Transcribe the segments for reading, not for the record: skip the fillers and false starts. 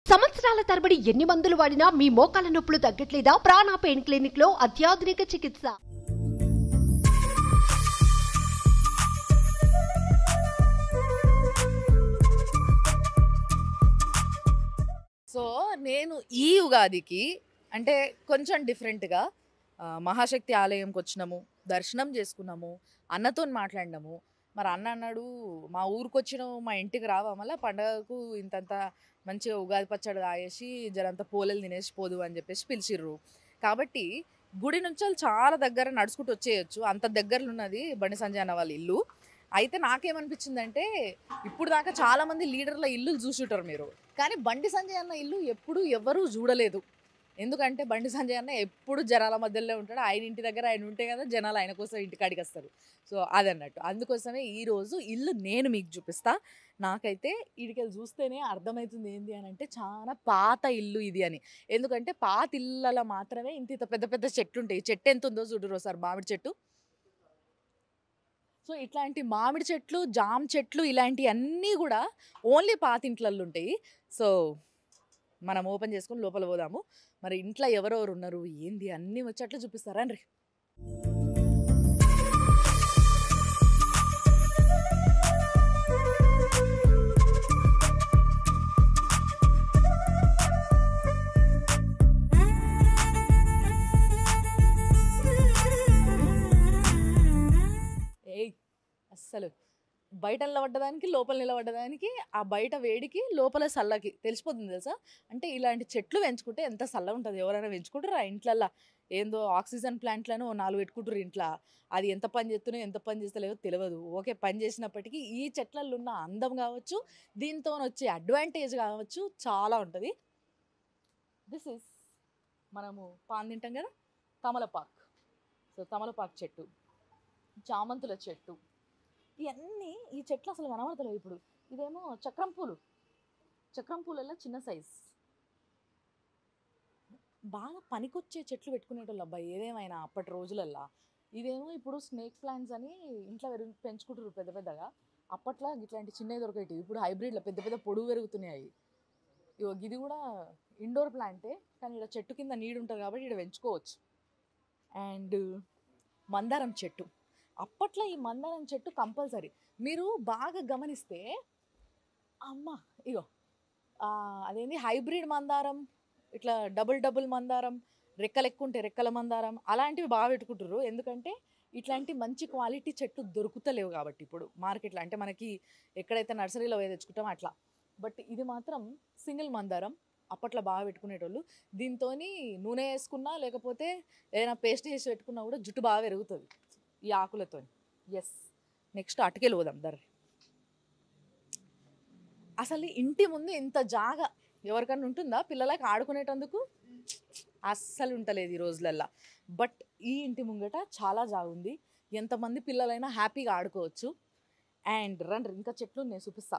సంవత్సరాల తరబడి ఎన్ని మందులు వాడినా మీ మోకాల నొప్పులు తగ్గట్లేదా? ప్రాణ పెయిన్ క్లినిక్ లో అత్యాధునిక చికిత్స. సో నేను ఈ ఉగాదికి అంటే కొంచెం డిఫరెంట్గా మహాశక్తి ఆలయంకి వచ్చినాము, దర్శనం చేసుకున్నాము, అన్నతో మాట్లాడినాము. మరి అన్న అన్నాడు, మా ఊరికి వచ్చినావు, మా ఇంటికి రావా, మళ్ళీ పండగకు ఇంతంత మంచిగా ఉగాది పచ్చడి తాగేసి జరంతా పోలేలు తినేసి పోదు అని చెప్పేసి పిలిచిర్రు. కాబట్టి గుడి నుంచి వాళ్ళు చాలా దగ్గర నడుచుకుంటూ వచ్చేయచ్చు, అంత దగ్గరలో ఉన్నది బండి సంజయ్ అన్న వాళ్ళ ఇల్లు. అయితే నాకేమనిపించిందంటే, ఇప్పుడు దాకా చాలామంది లీడర్ల ఇల్లు చూసుంటారు మీరు, కానీ బండి సంజయ్ అన్న ఇల్లు ఎప్పుడు ఎవరూ చూడలేదు. ఎందుకంటే బండి సంజయ్ అన్న ఎప్పుడు జనాల మధ్యలో ఉంటాడు, ఆయన ఇంటి దగ్గర ఆయన ఉంటే కదా జనాలు ఆయన కోసం ఇంటికాడికి వస్తారు. సో అదన్నట్టు, అందుకోసమే ఈరోజు ఇల్లు నేను మీకు చూపిస్తా. నాకైతే ఈడికెళ్ళి చూస్తేనే అర్థమవుతుంది ఏంది అని అంటే, చాలా పాత ఇల్లు ఇది అని. ఎందుకంటే పాత ఇళ్ళలో మాత్రమే ఇంత పెద్ద పెద్ద చెట్లు ఉంటాయి. చెట్టు ఎంత ఉందో చూడరు సార్, మామిడి చెట్టు. సో ఇట్లాంటి మామిడి చెట్లు, జామ చెట్లు ఇలాంటివన్నీ కూడా ఓన్లీ పాత ఇంట్లల్లో ఉంటాయి. సో మనం ఓపెన్ చేసుకొని లోపల పోదాము. మరి ఇంట్లో ఎవరెవరు ఉన్నారు ఏంది అన్నీ వచ్చేట్లు చూపిస్తారా అండి. ఏయ్ అస్సలు బయట నిలబడ్డదానికి లోపల నిలబడ్డదానికి, ఆ బయట వేడికి లోపల చల్లకి తెలిసిపోతుంది తెలుసా. అంటే ఇలాంటి చెట్లు పెంచుకుంటే ఎంత చల్లగా ఉంటుంది. ఎవరైనా పెంచుకుంటారు ఆ ఇంట్లల్లో, ఏందో ఆక్సిజన్ ప్లాంట్లను 4 పెట్టుకుంటారు ఇంట్లో. అది ఎంత పని చేస్తున్నాయో ఎంత పని చేస్తలేవో తెలియదు. ఓకే, పని చేసినప్పటికీ ఈ చెట్లలో ఉన్న అందం కావచ్చు, దీంతో వచ్చే అడ్వాంటేజ్ కావచ్చు, చాలా ఉంటుంది. దిస్ ఈస్ మనము పాన్ తింటాం కదా, తమలపాకు. సో తమలపాకు చెట్టు, చామంతుల చెట్టు, ఇవన్నీ ఈ చెట్లు అసలు కనబడతలేవు ఇప్పుడు. ఇదేమో చక్రం పూలు, చక్రం పూలలో చిన్న సైజ్. బాగా పనికొచ్చే చెట్లు పెట్టుకునేటోళ్ళు అబ్బాయి ఏదేమైనా అప్పటి రోజులల్లో. ఇదేమో ఇప్పుడు స్నేక్ ప్లాంట్స్ అని ఇంట్లో పెంచుకుంటారు పెద్ద పెద్దగా. అప్పట్లో ఇట్లాంటి చిన్నవి దొరికేవి. ఇప్పుడు హైబ్రిడ్లో పెద్ద పెద్ద పొడుగు పెరుగుతున్నాయి. ఇగో ఇది కూడా ఇండోర్ ప్లాంటే, కానీ ఇక్కడ చెట్టు కింద నీడు ఉంటుంది కాబట్టి ఇక్కడ పెంచుకోవచ్చు. అండ్ మందారం చెట్టు, అప్పట్లో ఈ మందారం చెట్టు కంపల్సరీ. మీరు బాగా గమనిస్తే అమ్మ ఇగో అదేంది హైబ్రిడ్ మందారం, ఇట్లా డబుల్ మందారం, రెక్కలు ఎక్కువ ఉంటే రెక్కల మందారం, అలాంటివి బాగా పెట్టుకుంటారు. ఎందుకంటే ఇట్లాంటి మంచి క్వాలిటీ చెట్టు దొరుకుతలేవు కాబట్టి ఇప్పుడు మార్కెట్లో. అంటే మనకి ఎక్కడైతే నర్సరీలో పోయి తెచ్చుకుంటామో అట్లా. బట్ ఇది మాత్రం సింగిల్ మందారం, అప్పట్లో బాగా పెట్టుకునేటోళ్ళు. దీంతో నూనె వేసుకున్నా లేకపోతే ఏదైనా పేస్ట్ చేసి పెట్టుకున్నా కూడా జుట్టు బాగా పెరుగుతుంది ఈ ఆకులతో. ఎస్, నెక్స్ట్ అటుకెళ్ళి పోదాం దర్రి. అసలు ఇంటి ముందు ఇంత జాగా ఎవరికన్నా ఉంటుందా పిల్లలకి ఆడుకునేటందుకు? అస్సలు ఉంటలేదు ఈ రోజులల్లో. బట్ ఈ ఇంటి ముంగట చాలా జాగా ఉంది, ఎంతమంది పిల్లలైనా హ్యాపీగా ఆడుకోవచ్చు. అండ్ రండి ఇంకా చెట్లు నేను చూపిస్తా.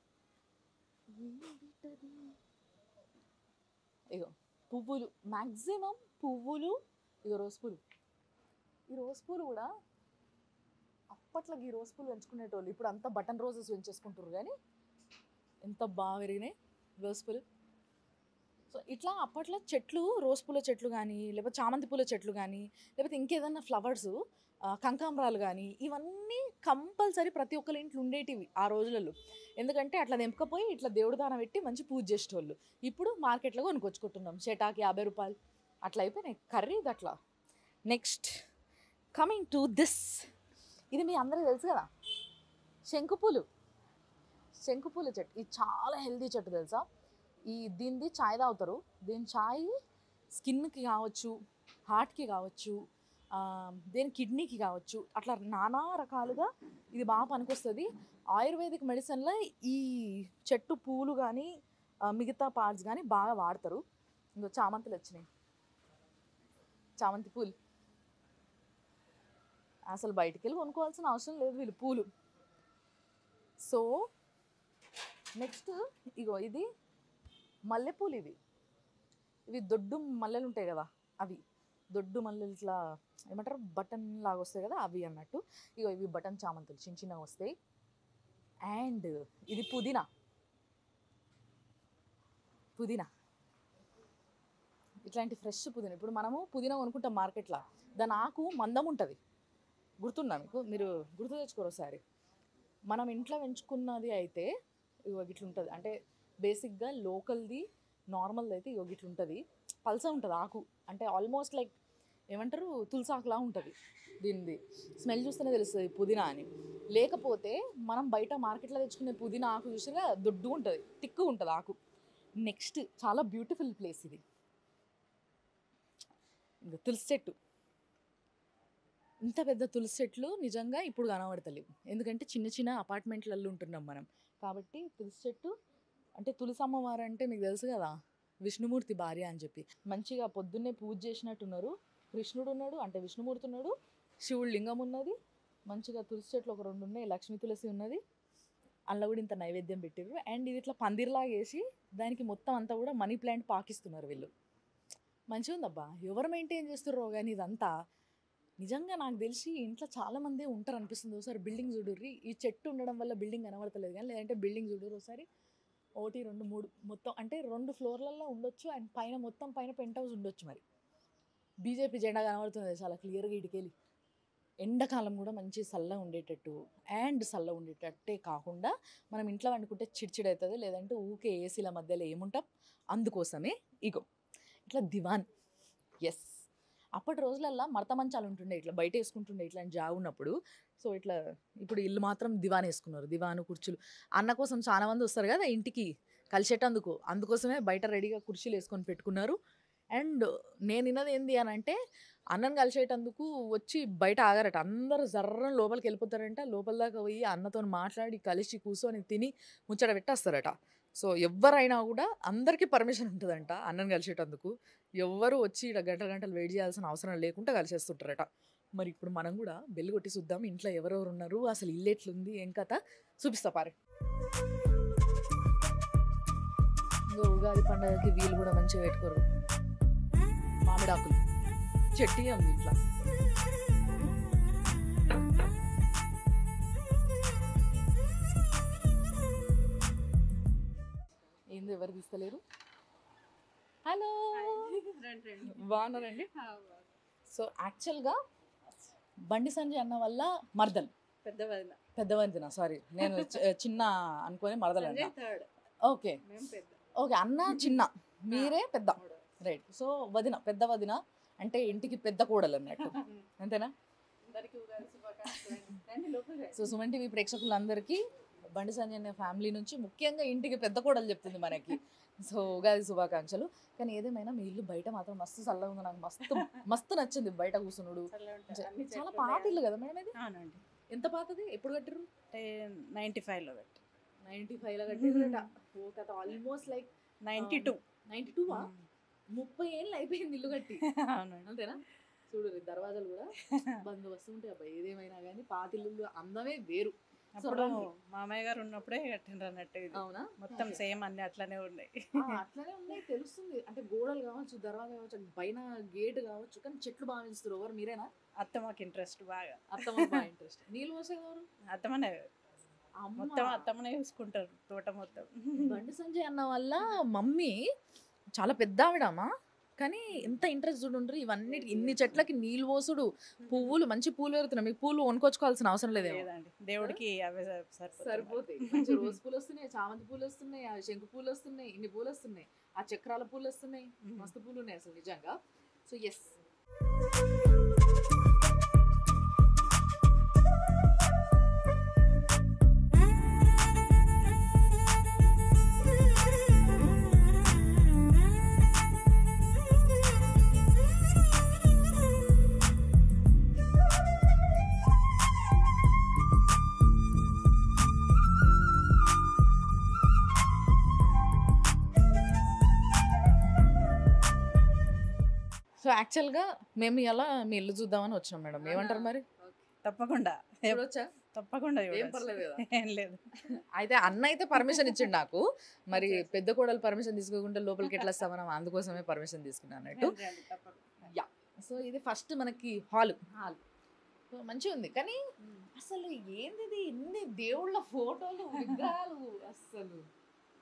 ఇగో పువ్వులు, మ్యాక్సిమం పువ్వులు. ఇగో రోజ్ పూలు, ఈ రోజ్ పూలు కూడా అప్పట్లో ఈ రోజ్ పూలు పెంచుకునేటోళ్ళు. ఇప్పుడు అంతా బటన్ రోజెస్ పెంచేసుకుంటారు, కానీ ఎంత బాగా పెరిగినాయి రోజ్ పూలు. సో ఇట్లా అప్పట్లో చెట్లు, రోజ్ పూల చెట్లు కానీ, లేకపోతే చామంతి పూల చెట్లు కానీ, లేకపోతే ఇంకేదన్నా ఫ్లవర్స్, కనకాంబరాలు కానీ, ఇవన్నీ కంపల్సరీ ప్రతి ఒక్కరి ఇంట్లో ఉండేటివి ఆ రోజులలో. ఎందుకంటే అట్లా తెంపకపోయి ఇట్లా దేవుడు దాన పెట్టి మంచి పూజ చేసేటోళ్ళు. ఇప్పుడు మార్కెట్లో కొనుక్కొచ్చుకుంటున్నాం, చెటాకి 50 రూపాయలు అట్లా అయిపోయినాయి ఖరీదు అట్లా. నెక్స్ట్ కమింగ్ టు దిస్, ఇది మీ అందరికీ తెలుసు కదా, శంకుపూలు. శంకుపూల చెట్టు ఇది చాలా హెల్దీ చెట్టు తెలుసా. దీనిది ఛాయ్ తాగుతారు. దీని ఛాయ్ స్కిన్కి కావచ్చు, హార్ట్కి కావచ్చు, దేని కిడ్నీకి కావచ్చు, అట్లా నానా రకాలుగా ఇది బాగా పనికొస్తుంది. ఆయుర్వేదిక్ మెడిసిన్లో ఈ చెట్టు పూలు కానీ మిగతా పార్ట్స్ కానీ బాగా వాడతారు. ఇంకో చామంతులు వచ్చినాయి, చామంతి పూలు అసలు బయటికి వెళ్ళి కొనుక్కోవాల్సిన అవసరం లేదు వీళ్ళు పూలు. సో నెక్స్ట్ ఇగో ఇది మల్లెపూలు. ఇవి దొడ్డు మల్లెలు ఉంటాయి కదా, అవి దొడ్డు మల్లెలు ఇట్లా ఏమంటారు బటన్ లాగా వస్తాయి కదా, అవి అన్నట్టు. ఇగో ఇవి బటన్ చామంతులు చిన్న చిన్నగా వస్తాయి. అండ్ ఇది పుదీనా. పుదీనా, ఇట్లాంటి ఫ్రెష్ పుదీనా. ఇప్పుడు మనము పుదీనా కొనుక్కుంటాం మార్కెట్లో, దాని ఆకు మందం ఉంటుంది, గుర్తుందా మీకు? మీరు గుర్తు తెచ్చుకోరు ఒకసారి. మనం ఇంట్లో పెంచుకున్నది అయితే ఇగో ఇట్లా ఉంటుంది, అంటే బేసిక్గా లోకల్ది నార్మల్ది అయితే ఇగో ఇట్లా ఉంటుంది, పల్స ఉంటుంది ఆకు, అంటే ఆల్మోస్ట్ లైక్ ఏమంటారు తులసాకులా ఉంటుంది. దీనిది స్మెల్ చూస్తేనే తెలుస్తుంది పుదీనా అని. లేకపోతే మనం బయట మార్కెట్లో తెచ్చుకునే పుదీనా ఆకు చూసినా దొడ్డుగా ఉంటుంది, తిక్కుగా ఉంటుంది ఆకు. నెక్స్ట్ చాలా బ్యూటిఫుల్ ప్లేస్ ఇది, ఇంకా తులసి చెట్టు. ఇంత పెద్ద తులసి చెట్లు నిజంగా ఇప్పుడు కనబడతలేవు, ఎందుకంటే చిన్న చిన్న అపార్ట్మెంట్లలో ఉంటున్నాం మనం. కాబట్టి తులసి చెట్టు అంటే తులసి అమ్మవారు అంటే మీకు తెలుసు కదా, విష్ణుమూర్తి భార్య అని చెప్పి. మంచిగా పొద్దున్నే పూజ చేసినట్టున్నారు. కృష్ణుడు ఉన్నాడు, అంటే విష్ణుమూర్తి ఉన్నాడు, శివుడు లింగం ఉన్నది. మంచిగా తులసి చెట్లు ఒక 2 ఉన్నాయి, లక్ష్మీ తులసి ఉన్నది, అందులో కూడా ఇంత నైవేద్యం పెట్టారు. అండ్ ఇది ఇట్లా పందిర్లాగా వేసి దానికి మొత్తం అంతా కూడా మనీ ప్లాంట్ పాకిస్తున్నారు వీళ్ళు. మంచిగా ఉందబ్బా, ఎవరు మెయింటైన్ చేస్తున్నారో కానీ ఇదంతా. నిజంగా నాకు తెలిసి ఇంట్లో చాలామంది ఉంటారు అనిపిస్తుంది. ఒకసారి బిల్డింగ్ చూడుర్రి, ఈ చెట్టు ఉండడం వల్ల బిల్డింగ్ కనబడతలేదు కానీ, లేదంటే బిల్డింగ్ చూడుర్రి ఒకసారి, 1 2 3 మొత్తం అంటే 2 ఫ్లోర్లలో ఉండొచ్చు. అండ్ పైన మొత్తం పైన పెంట్ హౌస్ ఉండొచ్చు. మరి బీజేపీ జెండా కనబడుతుంది చాలా క్లియర్గా ఇటుకెళ్ళి. ఎండాకాలం కూడా మంచి చల్లగా ఉండేటట్టు, అండ్ చల్లగా ఉండేటట్టే కాకుండా మనం ఇంట్లో వండుకుంటే చిడిచిడి అవుతుంది, లేదంటే ఊకే ఏసీల మధ్యలో ఏముంటాం. అందుకోసమే ఇగో ఇట్లా దివాన్. ఎస్, అప్పటి రోజులల్లో మడత మంచాలు ఉంటుండే, ఇట్లా బయట వేసుకుంటుండే ఇట్లాంటి జాగు ఉన్నప్పుడు. సో ఇట్లా ఇప్పుడు ఇల్లు మాత్రం దివాన్ వేసుకున్నారు, దివాను కుర్చీలు. అన్న కోసం చాలా మంది వస్తారు కదా ఇంటికి కలిసేటందుకు, అందుకోసమే బయట రెడీగా కుర్చీలు వేసుకొని పెట్టుకున్నారు. అండ్ నేను విన్నది ఏంది అని అంటే, అన్నను కలిసేటందుకు వచ్చి బయట ఆగారట, అందరూ జర్రని లోపలికి వెళ్ళిపోతారంట. లోపల దాకా పోయి అన్నతో మాట్లాడి కలిసి కూర్చొని తిని ముచ్చట పెట్టేస్తారట. సో ఎవరైనా కూడా అందరికీ పర్మిషన్ ఉంటుందంట అన్నను కలిసేటందుకు. ఎవ్వరు వచ్చి ఇక్కడ గంటలు వెయిట్ చేయాల్సిన అవసరం లేకుండా కలిసేస్తుంటారట. మరి ఇప్పుడు మనం కూడా బెల్లు కొట్టి చూద్దాం, ఇంట్లో ఎవరెవరు ఉన్నారు, అసలు ఇల్లు ఎట్లుంది, ఏం కథ చూపిస్తా పారే. ఇంకా ఉగాది పండుగకి వీళ్ళు కూడా మంచిగా పెట్టుకోరు, మామిడాకులు చెట్టు ఉంది ఇట్లా. ఏంది ఎవరు తీస్తలేరు? హలో, బాగున్నారండి? సో యాక్చువల్గా బండి సంజయ్ అన్న వల్ల మరదలు, పెద్ద వదిన, సారీ నేను చిన్న అనుకొని మరదలు అన్న. ఓకే ఓకే, అన్న చిన్న, మీరే పెద్ద, రైట్. సో వదిన, పెద్ద వదిన అంటే ఇంటికి పెద్ద కోడలు అన్నట్టు, అంతేనా? సో సుమన్ టీవీ ప్రేక్షకులందరికీ బండి సంజయ్ అనే ఫ్యామిలీ నుంచి ముఖ్యంగా ఇంటికి పెద్ద కోడలు చెప్తుంది మనకి. సో ఉగాది శుభాకాంక్షలు. కానీ ఏదేమైనా మీ ఇల్లు బయట మాత్రం మస్తు చల్లగా ఉంది, నాకు మస్తు మస్తు నచ్చింది బయట కూర్చున్నాడు. చాలా పాత ఇల్లు కదా మేడం ఇది? అవునండి. ఎంత పాతది, ఎప్పుడు కట్టిరు? 95లో కట్టి. 95లో కట్టిరట. ఓ కథ, ఆల్మోస్ట్ లైక్ 92. 92వా? 30 ఏళ్ళు అయిపోయింది ఇల్లు కట్టి. అవునండి. అంతేనా? చూడు దర్వాజాలు కూడా బందోబస్తు ఉంటాయి అబ్బాయి. ఏదేమైనా కానీ పాత ఇల్లు అందమే వేరు. అప్పుడు మామయ్య గారు ఉన్నప్పుడే కట్టిండ్రు అన్నట్టు ఇది. అవునా? మొత్తం సేమ్ అన్ని అట్లనే ఉన్నాయి. అట్లనే ఉన్నాయి తెలుస్తుంది. అంటే గోడలు కావచ్చు, దర్వాజా కావచ్చు, పైన గేట్ కావచ్చు, కానీ చెట్లు బాగా పెంచుతారు. ఎవరు మీరేనా? అత్తమ్మకి ఇంట్రెస్ట్ బాగా. అత్తమ్మ బాగా ఇంట్రెస్ట్. నీళ్ళు పోసేది ఎవరు? అత్తమ్మనే, మొత్తం అత్తమ్మనే చూసుకుంటారు తోట మొత్తం. బండి సంజయ్ అన్న వల్ల మమ్మీ చాలా పెద్ద ఆవిడమ్మా, కానీ ఎంత ఇంట్రెస్ట్ చూడుండ్రు ఇవన్నీ, ఇన్ని చెట్లకి నీళ్ళు పోసుడు, పువ్వులు మంచి పూలు పెరుగుతున్నాయి. మీకు పూలు కొనుక్కొచ్చుకోవాల్సిన అవసరం లేదేమో. లేదండి, దేవుడికి అవే సరిపోతాయి. మంచి రోజ్ పూలు వస్తున్నాయి, చామంతి పూలు వస్తున్నాయి, ఆ శంకు పూలు వస్తున్నాయి, ఇన్ని పూలు వస్తున్నాయి, ఆ చక్రాల పూలు వస్తున్నాయి, మస్తు పూలు ఉన్నాయి అసలు నిజంగా. సో ఎస్, సో యాక్చువల్గా మేము ఇలా మీ ఇల్లు చూద్దామని వచ్చినాం మేడం. ఏమంటారు మరి? తప్పకుండా చూడొచ్చా? తప్పకుండా ఏం పర్లేదు కదా? ఏం లేదు. అయితే అన్న అయితే పర్మిషన్ ఇచ్చిండు నాకు. మరి పెద్ద కోడలు పర్మిషన్ తీసుకోకుండా లోపలికి ఎట్లా వస్తాం మనం, అందుకోసమే పర్మిషన్ తీసుకున్నాను అన్నట్టు. యా, సో ఇది ఫస్ట్ మనకి హాల్. సో మంచిగా ఉంది, కానీ అసలు ఏంది ఇన్ని దేవుళ్ళ ఫోటోలు, విగ్రహాలు, అసలు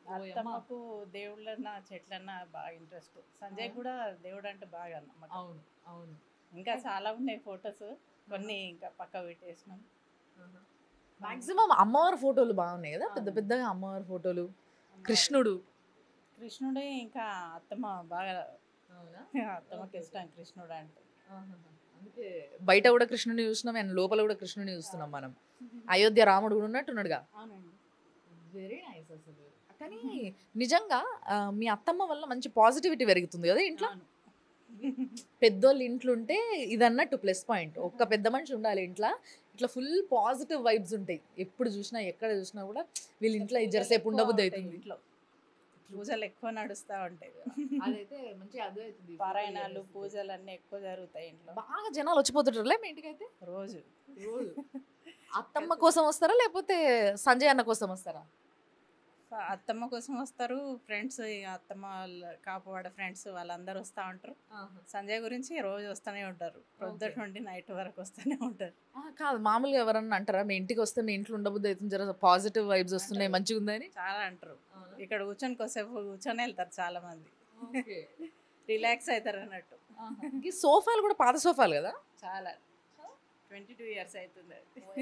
అత్తమ్మకు దేవుళ్ళన్నా చెట్లన్నా బాగా ఇంట్రెస్ట్. సంజయ్ కూడా దేవుడు అంటే బాగా నమ్మకం. అవును అవును ఇంకా చాలా ఉన్నాయి ఫొటోస్, కొన్ని ఇంకా పక్క పెట్టేసినాం. మాక్సిమం అమ్మవారి ఫోటోలు బాగున్నాయి కదా, పెద్ద పెద్దగా అమ్మవారి ఫోటోలు. కృష్ణుడు కృష్ణుడే ఇంకా అత్తమ్మ బాగా, అవునా? అత్తమ్మకి ఇష్టం కృష్ణుడు అంటే. అందుకే బయట కూడా కృష్ణుని చూస్తున్నాం అండ్ లోపల కూడా కృష్ణుని చూస్తున్నాం మనం. అయోధ్య రాముడు కూడా ఉన్నట్టున్నాడుగా. అవునండి. వెరీ నైస్ అసలు. కానీ నిజంగా మీ అత్తమ్మ వల్ల మంచి పాజిటివిటీ పెరుగుతుంది కదా ఇంట్లో. అవును. పెద్దోళ్ళు ఇంట్లో ఉంటే ఇది అన్నట్టు ప్లస్ పాయింట్. ఒక్క పెద్ద మనిషి ఉండాలి ఇంట్లో, ఇట్లా ఫుల్ పాజిటివ్ వైబ్స్ ఉంటాయి. ఎప్పుడు చూసినా ఎక్కడ చూసినా కూడా వీళ్ళ ఇంట్లో ఇది జరసేపు ఉండబుద్ధి అవుతుంది. ఇంట్లో పూజలు ఎక్కువ నడుస్తూ ఉంటాయి. అదైతే మంచిగా అర్థమవుతుంది. పారాయణాలు పూజలు అన్నీ ఎక్కువ జరుగుతాయి ఇంట్లో. బాగా జనాలు వచ్చిపోతుంటారులే మీ ఇంటికి అయితే రోజు రోజు. అత్తమ్మ కోసం వస్తారా లేకపోతే సంజయ్ అన్న కోసం వస్తారా? అత్తమ్మ కోసం వస్తారు ఫ్రెండ్స్, అత్తమ్మ వాళ్ళ కాపువాడ ఫ్రెండ్స్ వాళ్ళందరూ వస్తూ ఉంటారు. సంజయ్ గురించి రోజు వస్తూనే ఉంటారు, పొద్దుట నుండి నైట్ వరకు వస్తూనే ఉంటారు. కాదు, మామూలుగా ఎవరన్నా అంటారా మీ ఇంటికి వస్తే మీ ఇంట్లో ఉండబుద్ధి అవుతుంది, జర పాజిటివ్ వైబ్స్ వస్తున్నాయి మంచిగా ఉందని? చాలా అంటారు. ఇక్కడ కూర్చొని కొద్దిసేపు కూర్చొని వెళ్తారు చాలా మంది, రిలాక్స్ అవుతారు అన్నట్టు. ఈ సోఫాలు కూడా పాత సోఫాలు కదా చాలా 22 years అవుతుంది.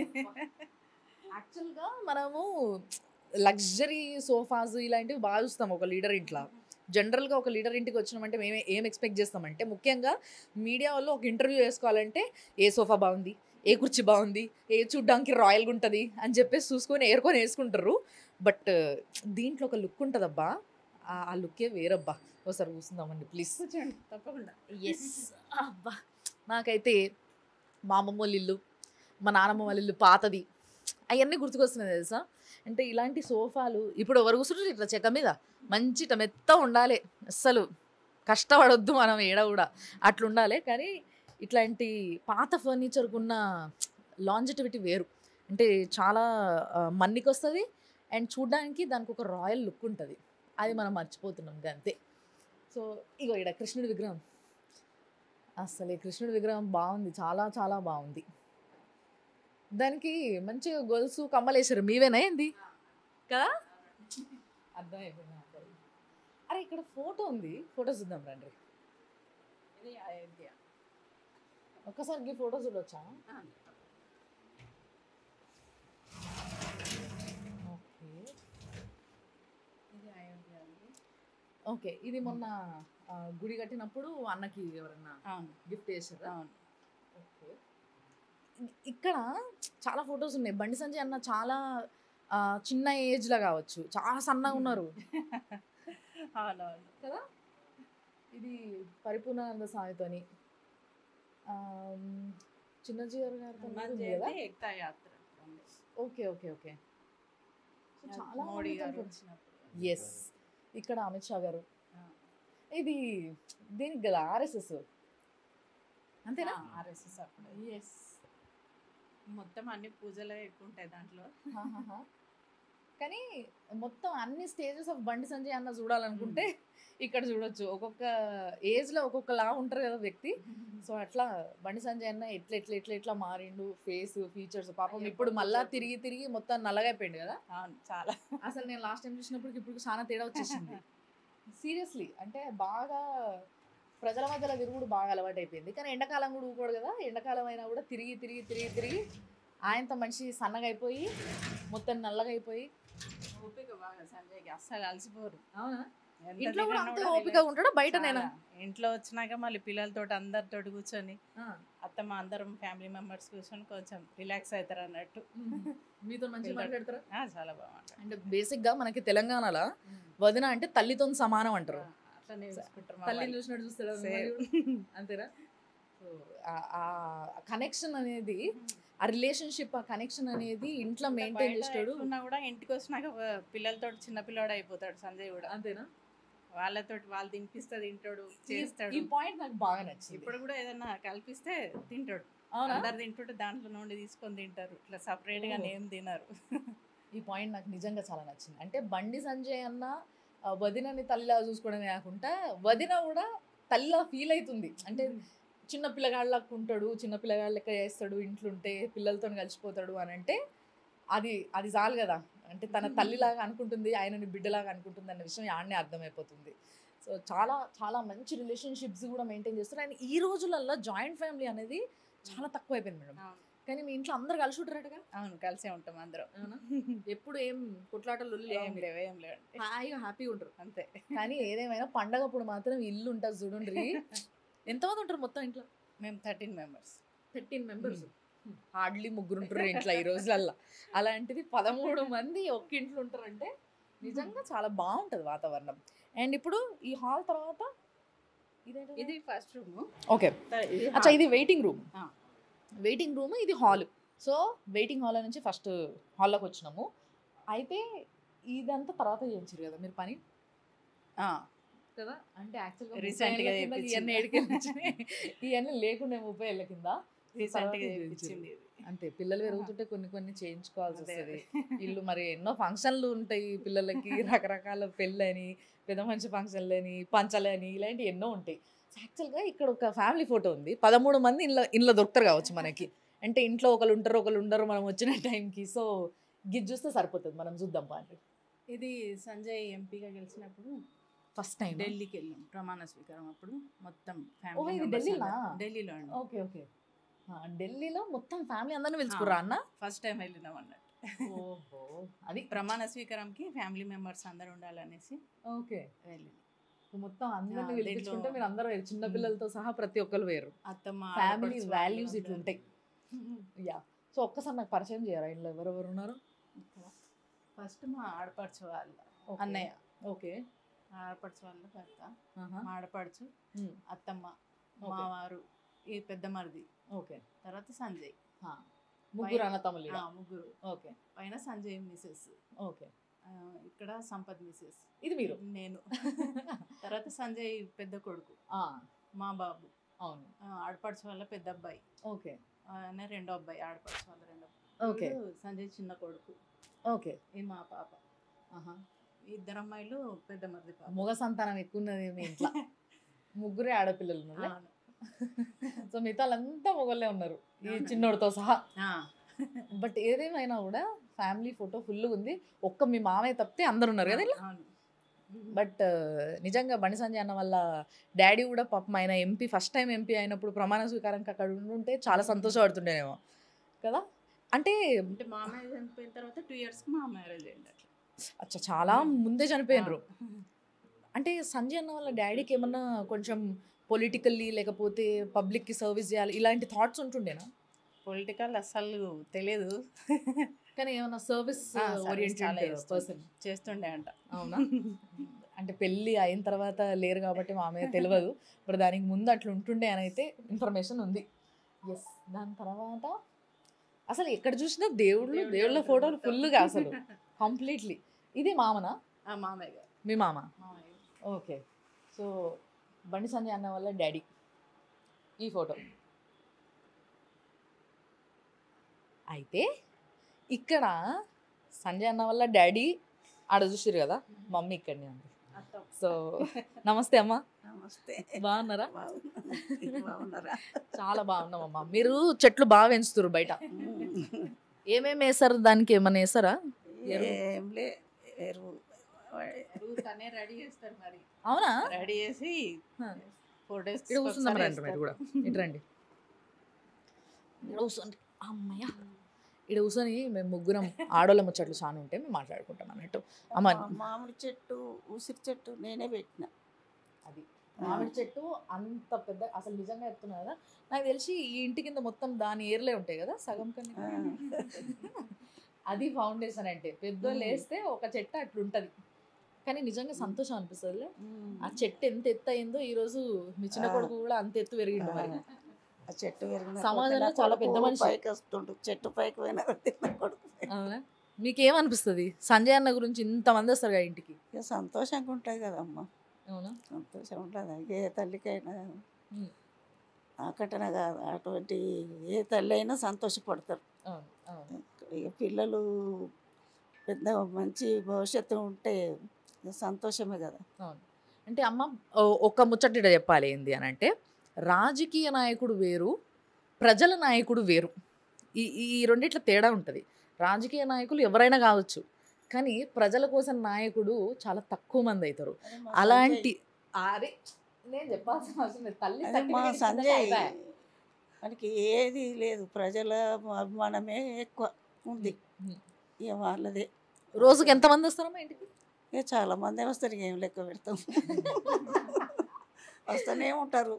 యాక్చువల్గా మనము లగ్జరీ సోఫాస్ ఇలాంటివి బాగా చూస్తాం ఒక లీడర్ ఇంట్లో. జనరల్గా ఒక లీడర్ ఇంటికి వచ్చినామంటే మేము ఏం ఎక్స్పెక్ట్ చేస్తామంటే, ముఖ్యంగా మీడియా వాళ్ళు ఒక ఇంటర్వ్యూ చేసుకోవాలంటే ఏ సోఫా బాగుంది, ఏ కుర్చీ బాగుంది, ఏ చూడ్డానికి రాయల్గా ఉంటుంది అని చెప్పేసి చూసుకొని ఏరుకొని వేసుకుంటారు. బట్ దీంట్లో ఒక లుక్ ఉంటుందబ్బా, ఆ లుక్కే వేరబ్బా. ఒకసారి కూర్చుందామండి ప్లీజ్. కూర్చోండి తప్పకుండా. ఎస్ అబ్బా, నాకైతే మా అమ్మమ్మ వాళ్ళ ఇల్లు, మా నాన్నమ్మ వాళ్ళ ఇల్లు పాతది, అవన్నీ గుర్తుకొస్తున్నాయి తెలుసా. అంటే ఇలాంటి సోఫాలు ఇప్పుడు ఎవరు కూర్చుంటారు ఇట్లా చెక్క మీద, మంచి మెత్త ఉండాలి, అస్సలు కష్టపడొద్దు మనం ఏడ కూడా, అట్లా ఉండాలి. కానీ ఇట్లాంటి పాత ఫర్నిచర్కి ఉన్న లాంజిటివిటీ వేరు. అంటే చాలా మన్నికి వస్తుంది అండ్ చూడ్డానికి దానికి ఒక రాయల్ లుక్ ఉంటుంది. అది మనం మర్చిపోతున్నాం అంతే. సో ఇగో ఇక్కడ కృష్ణుడి విగ్రహం, అసలు ఈ కృష్ణుడి విగ్రహం బాగుంది, చాలా చాలా బాగుంది. దానికి మంచిగా గొలుసు కమ్మలేసారు, మీవేనా ఏంది కదా? అర్థమైపోయింది. అరే ఇక్కడ ఫోటో ఉంది, ఫోటో చూద్దాం రండి. ఇది అయోధ్య. ఒక్కసారి ఈ ఫోటో చూడొచ్చా? ఓకే ఇది అయోధ్య అండి. ఓకే, ఇది మొన్న గుడి కట్టినప్పుడు అన్నకి ఎవరన్నా అవును గిఫ్ట్ చేశారు. అవును. ఓకే, ఇక్కడ చాలా ఫొటోస్ ఉన్నాయి. బండి సంజయ్ అన్న చాలా చిన్న ఏజ్లో కావచ్చు, చాలా సన్నగా ఉన్నారు అవునవును కదా. ఇది పరిపూర్ణానంద స్వామితోని, చిన్నజీవర్ గారితో కదా. ఏకతా యాత్ర. Okay okay okay. చాలా మోడీ గారు వచ్చినప్పుడు. ఎస్, ఇక్కడ అమిత్ షా గారు. ఇది దీనికి కదా ఆర్ఎస్ఎస్ అంతేనా? ఆర్ఎస్ఎస్ అప్పుడు. ఎస్, మొత్తం అన్ని పూజలే ఎక్కువ ఉంటాయి దాంట్లో. కానీ మొత్తం అన్ని స్టేజెస్ ఆఫ్ బండి సంజయ్ అన్న చూడాలనుకుంటే ఇక్కడ చూడొచ్చు. ఒక్కొక్క ఏజ్లో ఒక్కొక్కలా ఉంటారు కదా వ్యక్తి. సో అట్లా బండి సంజయ్ అన్న ఎట్లా ఎట్లా ఎట్లా ఎట్లా మారిండు, ఫేస్ ఫీచర్స్. పాపం ఇప్పుడు మళ్ళా తిరిగి తిరిగి మొత్తం నల్లగా అయిపోయింది కదా. అవును చాలా. అసలు నేను లాస్ట్ టైం చూసినప్పుడు ఇప్పుడు చాలా తేడా వచ్చేసింది సీరియస్లీ. అంటే బాగా ప్రజల మధ్యలో తిరుగుడు బాగా అలవాటు అయిపోయింది. కానీ ఎండాకాలం కూడా ఊకోడు కదా, ఎండాకాలం అయినా కూడా తిరిగి తిరిగి తిరిగి తిరిగి ఆయనతో మనిషి సన్నగా అయిపోయి మొత్తం నల్లగా అయిపోయి. ఓపిక బాగా సంజయ్కి, అస్సలు అలసిపోరు. అవునా? ఎంత ఇంట్లో కూడా తిరిగినా అంతే కూడా ఓపిక ఉంటాడా బయట? నేను చాలా. ఇంట్లో వచ్చినాక మళ్ళీ పిల్లలతోటి అందరితోటి కూర్చొని అత్తమ్మ అందరం ఫ్యామిలీ మెంబర్స్ కూర్చొని కొంచెం రిలాక్స్ అవుతారు అన్నట్టు. మీతో మంచిగా మాట్లాడతారా? చాలా బాగా మాట్లాడతారు. అంటే బేసిక్గా మనకి తెలంగాణలో వదిన అంటే తల్లితో సమానం అంటారు. అట్లనే చూసుకుంటారు. తల్లిని చూసినట్టు చూస్తారా అంతేనా? సో ఆ కనెక్షన్ అనేది, ఆ రిలేషన్షిప్, ఆ కనెక్షన్ అనేది ఇంట్లో మెయింటైన్ చేస్తాడు. ఉన్నా కూడా ఇంటికి వచ్చినాక పిల్లలతో చిన్న పిల్లవాడు అయిపోతాడు సంజయ్ కూడా. అంతేనా? వాళ్ళతోటి వాళ్ళు తినిపిస్తే తింటాడు, చేస్తాడు. ఈ పాయింట్ నాకు బాగా నచ్చింది. ఇప్పుడు కూడా ఏదన్నా కల్పిస్తే తింటాడు. అవునా? అందరు తింటుంటే దాంట్లో నుండి తీసుకొని తింటారు, ఇట్లా సపరేట్ గా ఏం తినరు. ఈ పాయింట్ నాకు నిజంగా చాలా నచ్చింది. అంటే బండి సంజయ్ అన్న వదినని తల్లిలా చూసుకోవడమే కాకుండా వదిన కూడా తల్లిలా ఫీల్ అవుతుంది. అంటే చిన్న పిల్లగాళ్ళకు ఉంటాడు, చిన్న పిల్లగాళ్ళ లెక్క చేస్తాడు, ఇంట్లో ఉంటే పిల్లలతో కలిసిపోతాడు అని అంటే అది చాలు కదా అంటే తన తల్లిలాగా అనుకుంటుంది, ఆయనని బిడ్డలాగా అనుకుంటుంది అన్న విషయం ఆడనే అర్థమైపోతుంది. సో చాలా చాలా మంచి రిలేషన్షిప్స్ కూడా మెయింటైన్ చేస్తారు. అండ్ ఈ రోజులల్లో జాయింట్ ఫ్యామిలీ అనేది చాలా తక్కువ అయిపోయింది మేడం. కానీ మీ ఇంట్లో అందరు కలిసి ఉంటారటగా? అవును, కలిసే ఉంటాం అందరం. ఎప్పుడు ఏం కొట్లాటలు ఏం లేవండి, హాయిగా హ్యాపీగా ఉంటారు అంతే. కానీ ఏదేమైనా పండగప్పుడు మాత్రం ఇల్లు ఉంటుంది చూడండి. ఎంతమంది ఉంటారు మొత్తం ఇంట్లో? మేము 13 మెంబర్స్. 13 మెంబర్స్. హార్డ్లీ ముగ్గురు ఉంటారు ఇంట్లో ఈ రోజులల్లో. అలాంటిది 13 మంది ఒక్క ఇంట్లో ఉంటారంటే నిజంగా చాలా బాగుంటుంది వాతావరణం. అండ్ ఇప్పుడు ఈ హాల్ తర్వాత ఇది ఫస్ట్ రూమ్. ఓకే, అచ్చా ఇది వెయిటింగ్ రూమ్. వెయిటింగ్ రూమ్, ఇది హాల్. సో వెయిటింగ్ హాల్ నుంచి ఫస్ట్ హాల్లోకి వచ్చినాము. అయితే ఇదంతా తర్వాత చేయించారు కదా మీరు పని కదా? అంటే యాక్చువల్గా రీసెంట్గా ఇవన్నీ లేకుండా 30 ఏళ్ళ కింద రీసెంట్గా అంతే. పిల్లలు పెరుగుతుంటే కొన్ని కొన్ని చేయించుకోవాల్సి వస్తుంది. ఇల్లు మరి ఎన్నో ఫంక్షన్లు ఉంటాయి పిల్లలకి, రకరకాల పెళ్ళని, పెద్ద మంచి ఫంక్షన్లని, పంచలని, ఇలాంటివి ఎన్నో ఉంటాయి. యాక్చువల్గా ఇక్కడ ఒక ఫ్యామిలీ ఫోటో ఉంది. 13 మంది ఇంట్లో దొరుకుతారు కావచ్చు మనకి. అంటే ఇంట్లో ఒకరు ఉండరు మనం వచ్చిన టైంకి. సో గిది చూస్తే సరిపోతుంది, మనం చూద్దాం పాండి. ఇది సంజయ్ ఎంపీగా గెలిచినప్పుడు ఫస్ట్ టైం ఢిల్లీకి వెళ్ళాం ప్రమాణ స్వీకారం అప్పుడు. మొత్తం ఇది ఢిల్లీలో? ఢిల్లీలో అండి. ఓకే ఓకే, ఢిల్లీలో మొత్తం ఫ్యామిలీ అందరినీ పిలుచుకురా అన్న? ఫస్ట్ టైం వెళ్ళినాం అన్నట్టు. ఓహో, అది ప్రమాణ స్వీకారంకి ఫ్యామిలీ మెంబర్స్ అందరు ఉండాలనేసి ఓకే వెళ్ళినాం. మొత్తం అందరిని పిలిపించుకుంటే మీరు అందరూ చిన్న పిల్లలతో సహా ప్రతి ఒక్కరు వేరు. అత్తమ్మ ఫ్యామిలీ వాల్యూస్ ఇట్లుంటాయి. యా, సో ఒక్కసారి నాకు పరిచయం చేయరా ఇంట్లో ఎవరెవరు ఉన్నారు? ఫస్ట్ మా ఆడపడుచు వాళ్ళ అన్నయ్య. ఓకే, ఆడపడుచు వాళ్ళ భర్త, మా ఆడపడుచు, అత్తమ్మ, మా వారు, ఈ పెద్ద మరిది. ఓకే, తర్వాత సంజయ్. ముగ్గురు అన్న తమ్ముళ్ళు. ముగ్గురు. ఓకే, పైన సంజయ్ మిసెస్. ఓకే, ఇక్కడ సంపత్ మిసెస్. ఇది మీరు? నేను. తర్వాత సంజయ్ పెద్ద కొడుకు, మా బాబు. అవును, ఆడపడుచు వాళ్ళ పెద్ద అబ్బాయి. ఓకే, ఆయన రెండో అబ్బాయి, ఆడపడుచు వాళ్ళ రెండో అబ్బాయి. ఓకే, సంజయ్ చిన్న కొడుకు. ఓకే, ఈ మా పాప. ఇద్దరు అమ్మాయిలు పెద్ద మరిది పాప. మగ సంతానం ఎక్కువ ఉన్నది మీ ఇంట్లో. ముగ్గురే ఆడపిల్లలు ఉన్నారు. సో మిగతా వాళ్ళంతా మొగోళ్ళే ఉన్నారు ఈ చిన్నోడితో సహా. బట్ ఏదేమైనా కూడా ఫ్యామిలీ ఫోటో ఫుల్గా ఉంది. ఒక్క మీ మామయ్య తప్పితే అందరు ఉన్నారు కదా ఇలా. బట్ నిజంగా బండి సంజయ్ అన్న వాళ్ళ డాడీ కూడా పాపం ఆయన ఎంపీ, ఫస్ట్ టైం ఎంపీ అయినప్పుడు ప్రమాణ స్వీకారంకి అక్కడ ఉంటే చాలా సంతోషపడుతుండేనేమో కదా. అంటే మామయ్య చనిపోయిన తర్వాత 2 yearsకి మా మ్యారేజ్ అయింది. అచ్చా, చాలా ముందే చనిపోయినరు. అంటే సంజయ్ అన్న వాళ్ళ డాడీకి ఏమన్నా కొంచెం పొలిటికల్లీ లేకపోతే పబ్లిక్కి సర్వీస్ చేయాలి ఇలాంటి థాట్స్ ఉంటుండేనా? పొలిటికల్ అసలు తెలియదు, కానీ ఏమన్నా సర్వీస్ ఓరియంటెడ్ పర్సన్ చేస్తుండే అంట. అవునా? అంటే పెళ్ళి అయిన తర్వాత లేరు కాబట్టి మామయ్య తెలియదు, ఇప్పుడు దానికి ముందు అట్లా ఉంటుండే అని అయితే ఇన్ఫర్మేషన్ ఉంది. ఎస్, దాని తర్వాత అసలు ఎక్కడ చూసినా దేవుళ్ళ ఫోటోలు ఫుల్గా అసలు కంప్లీట్లీ. ఇది మామనా? మామయ్య గారు. మీ మామ? ఓకే, సో బండి సంజయ్ అన్న వాళ్ళ డాడీ ఈ ఫోటో. అయితే ఇక్కడ సంజయ్ అన్న వాళ్ళ డాడీ ఆడ చూసారు కదా, మమ్మీ ఇక్కడనే ఉంది. సో నమస్తే అమ్మ. నమస్తే. బాగున్నారా? బాగున్నారా? చాలా బాగున్నామమ్మా. మీరు చెట్లు బాగా పెంచుతారు బయట, ఏమేమి వేస్తారు? దానికి ఏమన్నా వేస్తారా? రెడీ చేస్తారు మరి. అవునా? రెడీ చేసి 4 days ఇక్కడ కూర్చుందాం రండి, మీరు కూడా ఇటు రండి. ఇక్కడ కూర్చోండి అమ్మయ్య. ఇక్కడ కూర్చొని మేము ముగ్గురం ఆడోళ్ళ ముచ్చట్లు చాలా ఉంటే మేము మాట్లాడుకుంటాం అన్నట్టు. అమ్మ, మామిడి చెట్టు, ఉసిరి చెట్టు నేనే పెట్టిన. అది మామిడి చెట్టు అంత పెద్ద, అసలు నిజంగా చెప్తున్నా కదా, నాకు తెలిసి ఈ ఇంటి కింద మొత్తం దాని ఏర్లే ఉంటాయి కదా సగం కన్నా. అది ఫౌండేషన్ అంటే పెద్దోళ్ళు వేస్తే ఒక చెట్టు అట్లుంటది. కానీ నిజంగా సంతోషం అనిపిస్తుంది. ఆ చెట్టు ఎంత ఎత్తు అయిందో ఈ రోజు మీ చిన్న కొడుకు కూడా అంత ఎత్తు పెరిగిండు. మరి ఆ చెట్టు పెరిగిన సమాజంలో చాలా పెద్ద మనిషి. పైకి వస్తుండు, చెట్టు పైకి పోయిన కొడుకు. అవునా? మీకేమనిపిస్తుంది సంజయ్ అన్న గురించి ఇంతమంది వస్తారు కదా ఇంటికి? ఇక సంతోషంగా ఉంటుంది కదమ్మా. అవునా? సంతోషం ఉంటుంది. ఏ తల్లికైనా ఆకటన కాదు, అటువంటి ఏ తల్లి అయినా సంతోషపడతారు. ఇక పిల్లలు పెద్ద మంచి భవిష్యత్తు ఉంటే సంతోషమే కదా. అవును. అంటే అమ్మ ఒక ముచ్చట చెప్పాలి ఏంది అని అంటే, రాజకీయ నాయకుడు వేరు, ప్రజల నాయకుడు వేరు. ఈ రెండిట్ల తేడా ఉంటుంది. రాజకీయ నాయకులు ఎవరైనా కావచ్చు, కానీ ప్రజల కోసం నాయకుడు చాలా తక్కువ మంది అవుతారు. అదే మా అలాంటి అరే నేను చెప్పాల్సిన అవసరం లేదు. తల్లి అదే మా certificate సంజయ్ ఇచ్చిందంటే అయిపోయా. మనకి ఏది లేదు, ప్రజల అభిమానమే ఎక్కువ ఉంది. ఉమ్. ఇక వాళ్ళదే. రోజుకి ఎంతమంది వస్తారమ్మా ఇంటికి? ఇక చాలా మంది వస్తారు, ఇక ఏం లెక్క పెడతాం. వస్తూనే ఉంటారు.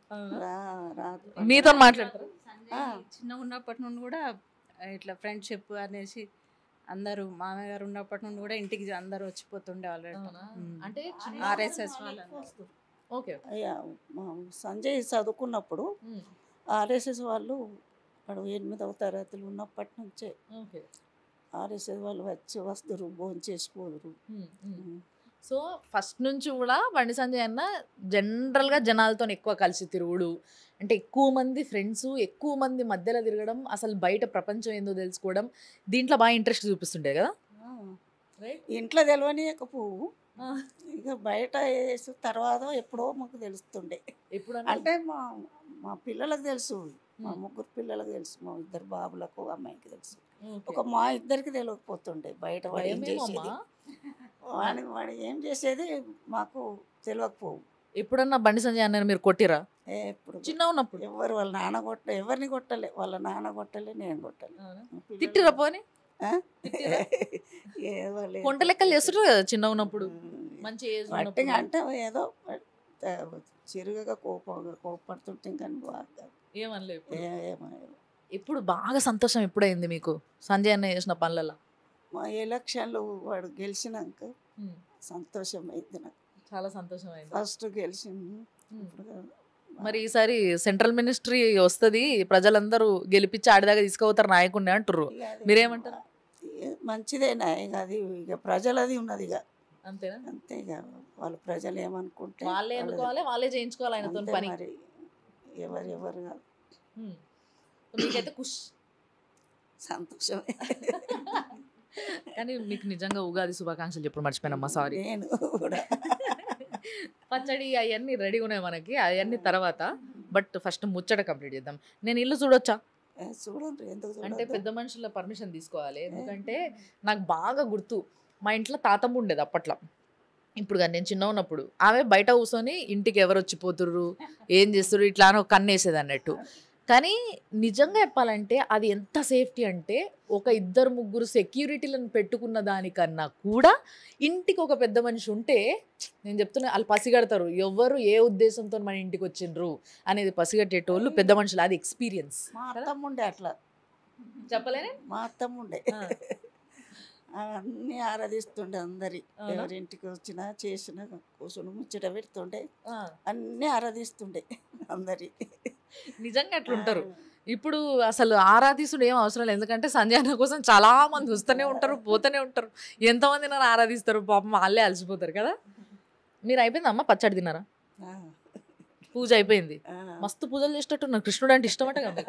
మీతో మాట్లాడతారు. చిన్నగా ఉన్నప్పటి నుండి కూడా ఇట్లా ఫ్రెండ్షిప్ అనేసి అందరూ మామయ్య గారు ఉన్నప్పటి నుండి కూడా ఇంటికి అందరూ వచ్చిపోతుండే వాళ్ళు. అంటే ఆర్ఎస్ఎస్ వాళ్ళు ఓకే. అయ్యా మా సంజయ్ చదువుకున్నప్పుడు ఆర్ఎస్ఎస్ వాళ్ళు వాడు 8వ తరగతిలో ఉన్నప్పటి నుంచే ఓకే. ఆర్ఎస్ఎస్ వాళ్ళు వచ్చి వస్తారు, భోజనం చేసిపోదురు. సో ఫస్ట్ నుంచి కూడా బండి సంజయ్ అన్న జనరల్గా జనాలతో ఎక్కువ కలిసి తిరుగుడు, అంటే ఎక్కువ మంది ఫ్రెండ్స్, ఎక్కువ మంది మధ్యలో తిరగడం, అసలు బయట ప్రపంచం ఏందో తెలుసుకోవడం, దీంట్లో బాగా ఇంట్రెస్ట్ చూపిస్తుండే కదా. ఇంట్లో తెలియనియకపోవు, ఇక బయట వేసి తర్వాత ఎప్పుడో మాకు తెలుస్తుండే. ఎప్పుడు అంటే మా మా పిల్లలకు తెలుసు, మా 3 పిల్లలకు తెలుసు, మా 2 బాబులకు అమ్మాయికి తెలుసు. ఒక మా ఇద్దరికి తెలియకపోతుండే బయట వాడు ఏం చేసేది, వాడు ఏం చేసేది మాకు తెలియకపోవు. ఎప్పుడన్నా బండి సంజయ్ అన్న మీరు కొట్టిరా? ఎప్పుడు చిన్న ఉన్నప్పుడు ఎవరు వాళ్ళ నాన్న ఎవరిని కొట్టలే, వాళ్ళ నాన్న కొట్టలే, నేను కొట్టలే. తిట్టిరా పోని? కొంట లెక్కలు చేస్తుంటారు కదా చిన్న ఉన్నప్పుడు, మంచి ఏజ్ వట్టిగా అంటే ఏదో చిరుగగా కోపడుతుంటే కానీ ఏమనలేదు. ఏమో. ఇప్పుడు బాగా సంతోషం ఎప్పుడైంది మీకు సంజయ్ అన్న చేసిన పనులలో? మా ఎలక్షన్లు వాడు గెలిచినాక సంతోషం అయింది నాకు. చాలా సంతోషం అయింది. ఫస్ట్ గెలిచింది. మరి ఈసారి సెంట్రల్ మినిస్ట్రీ వస్తుంది, ప్రజలందరూ గెలిపించి ఆడిదాకా తీసుకుపోతారు నాయకుడిని అంటారు, మీరేమంటారు? మంచిదేనా ఇక అది, ఇక ప్రజలది ఉన్నది ఇక అంతేనా? అంతే ఇక వాళ్ళు ప్రజలు ఏమనుకుంటే వాళ్ళే ఎన్నుకోవాలి, వాళ్ళే చేయించుకోవాలి ఆయనతో పని. మరి ఎవరు కాదు. మీకైతే ఖుష్, సంతోషమే. కానీ మీకు నిజంగా ఉగాది శుభాకాంక్షలు చెప్పడం మర్చిపోయినమ్మా, సారీ. నేను కూడా పచ్చడి అవన్నీ రెడీగా ఉన్నాయి మనకి, అవన్నీ తర్వాత. బట్ ఫస్ట్ ముచ్చట కంప్లీట్ చేద్దాం. నేను ఇల్లు చూడొచ్చా? చూడండి, ఎందుకు అంటే పెద్ద మనుషుల పర్మిషన్ తీసుకోవాలి, ఎందుకంటే నాకు బాగా గుర్తు మా ఇంట్లో తాతమ్మ ఉండేది అప్పట్లో. ఇప్పుడు కానీ నేను చిన్న ఉన్నప్పుడు ఆమె బయట కూర్చొని ఇంటికి ఎవరు వచ్చిపోతుర్రు, ఏం చేస్తుర్రు ఇట్లా అని ఒక కన్ను వేసేది అన్నట్టు. కానీ నిజంగా చెప్పాలంటే అది ఎంత సేఫ్టీ అంటే, ఒక 2-3 సెక్యూరిటీలను పెట్టుకున్న దానికన్నా కూడా ఇంటికి ఒక పెద్ద మనిషి ఉంటే, నేను చెప్తున్నా వాళ్ళు పసిగడతారు ఎవరు ఏ ఉద్దేశంతో మన ఇంటికి వచ్చిండ్రు అనేది పసిగట్టేటోళ్ళు పెద్ద మనుషులు. అది ఎక్స్పీరియన్స్. మా అత్తమ్మ ఉండే అట్లా, చెప్పలేనే. మా అత్తమ్మ ఉండే అన్నీ ఆరాధిస్తుండే, అందరి ఎవరింటికి వచ్చినా చేసినా కూర్చొని ముచ్చట పెడుతుండే, అన్నీ ఆరాధిస్తుండే అందరి. నిజంగా అట్లుంటారు. ఇప్పుడు అసలు ఆరాధిస్తుడు ఏం అవసరం లేదు, ఎందుకంటే సంజయ్ అన్న కోసం చాలా మంది వస్తూనే ఉంటారు, పోతూనే ఉంటారు. ఎంతమంది నన్ను ఆరాధిస్తారు, పాపం వాళ్ళే అలసిపోతారు కదా. మీరు అయిపోయిందమ్మా పచ్చడి తిన్నారా? పూజ అయిపోయింది. మస్తు పూజలు చేసేటట్టున్నారు. కృష్ణుడు అంటే ఇష్టమట కదా.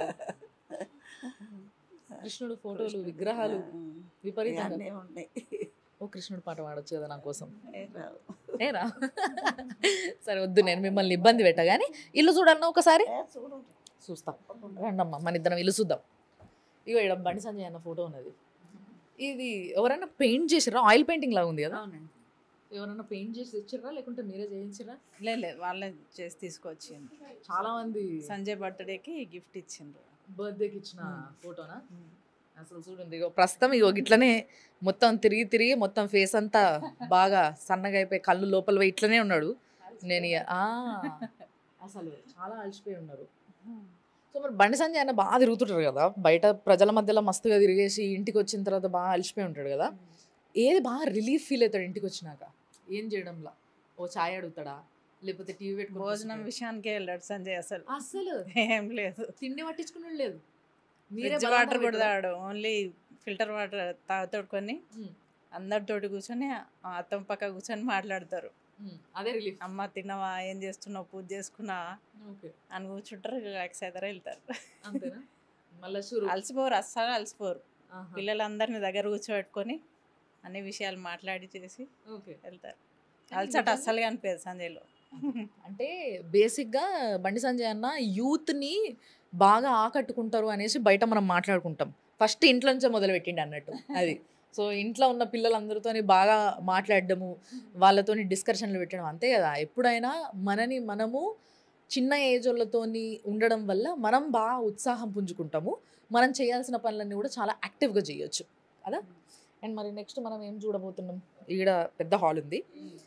కృష్ణుడు ఫోటోలు, విగ్రహాలు విపరీతంగా ఉన్నాయి. ఓ కృష్ణుడు పాట పాడొచ్చు కదా నా కోసం. ఏరా సరే వద్దు, నేను మిమ్మల్ని ఇబ్బంది పెట్టా. కానీ ఇల్లు చూడన్నా ఒకసారి చూస్తా, రండమ్మా మన ఇద్దరం ఇల్లు చూద్దాం. ఇగో ఇక్కడ బండి సంజయ్ అన్న ఫోటో ఉన్నది. ఇది ఎవరైనా పెయింట్ చేసిరా? ఆయిల్ పెయింటింగ్ లాగా ఉంది కదా. ఎవరైనా పెయింట్ చేసి తెచ్చిర్రా లేకుంటే మీరే చేయించిరా? లేదు, వాళ్ళే చేసి తీసుకొచ్చింది. చాలా మంది సంజయ్ బర్త్డేకి గిఫ్ట్ ఇచ్చిండ్రు, బర్త్డేకి ఇచ్చిన ఫోటోనా? అసలు చూడండి, ఇగో ప్రస్తుతం ఇగో ఇట్లనే మొత్తం తిరిగి మొత్తం ఫేస్ అంతా బాగా సన్నగా అయిపోయి కళ్ళు లోపల పోయి ఇట్లనే ఉన్నాడు. నేను అసలు చాలా అలసిపోయి ఉన్నారు. సో మరి బండి సంజయ్ అన్న బాగా తిరుగుతుంటారు కదా బయట, ప్రజల మధ్యలో మస్తుగా తిరిగేసి ఇంటికి వచ్చిన తర్వాత బాగా అలసిపోయి ఉంటాడు కదా. ఏది బాగా రిలీఫ్ ఫీల్ అవుతాడు ఇంటికి వచ్చినాక? ఏం చేయడంలా? ఓ ఛాయ్ అడుగుతాడా, లేకపోతే టీవీ పెట్టుకుని? భోజనం విషయానికే వెళ్ళాడు సంజయ్. అసలు ఏం లేదు, తిండి పట్టించుకుని లేదు. ఫ్రిడ్జ్ వాటర్ కూడా తాడు, ఓన్లీ ఫిల్టర్ వాటర్ తాగుతాడుకొని అందరితోటి కూర్చొని అత్తమ్మ పక్క కూర్చొని మాట్లాడతారు. అదే రిలీఫ్. అమ్మ తిన్నావా, ఏం చేస్తున్నావు, పూజ చేసుకున్నా అని కూర్చుంటారు, రిలాక్స్ అవుతారు, వెళ్తారు. అంతేనా? మళ్ళీ అలసిపోరు, అస్సలు అలసిపోరు. పిల్లలందరినీ దగ్గర కూర్చోబెట్టుకొని అన్ని విషయాలు మాట్లాడి చేసి వెళ్తారు. అలసట అస్సలుగా అనిపించదు సంజయ్లో. అంటే బేసిక్గా బండి సంజయ్ అన్న యూత్ని బాగా ఆకట్టుకుంటారు అనేసి బయట మనం మాట్లాడుకుంటాం. ఫస్ట్ ఇంట్లో నుంచే మొదలుపెట్టిండి అన్నట్టు అది. సో ఇంట్లో ఉన్న పిల్లలందరితో బాగా మాట్లాడడము, వాళ్ళతో డిస్కషన్లు పెట్టడం, అంతే కదా. ఎప్పుడైనా మనము చిన్న ఏజ్ వాళ్ళతోని ఉండడం వల్ల మనం బాగా ఉత్సాహం పుంజుకుంటాము, మనం చేయాల్సిన పనులన్నీ కూడా చాలా యాక్టివ్గా చేయొచ్చు కదా. అండ్ మరి నెక్స్ట్ మనం ఏం చూడబోతున్నాం, ఈడ పెద్ద హాల్ ఉంది.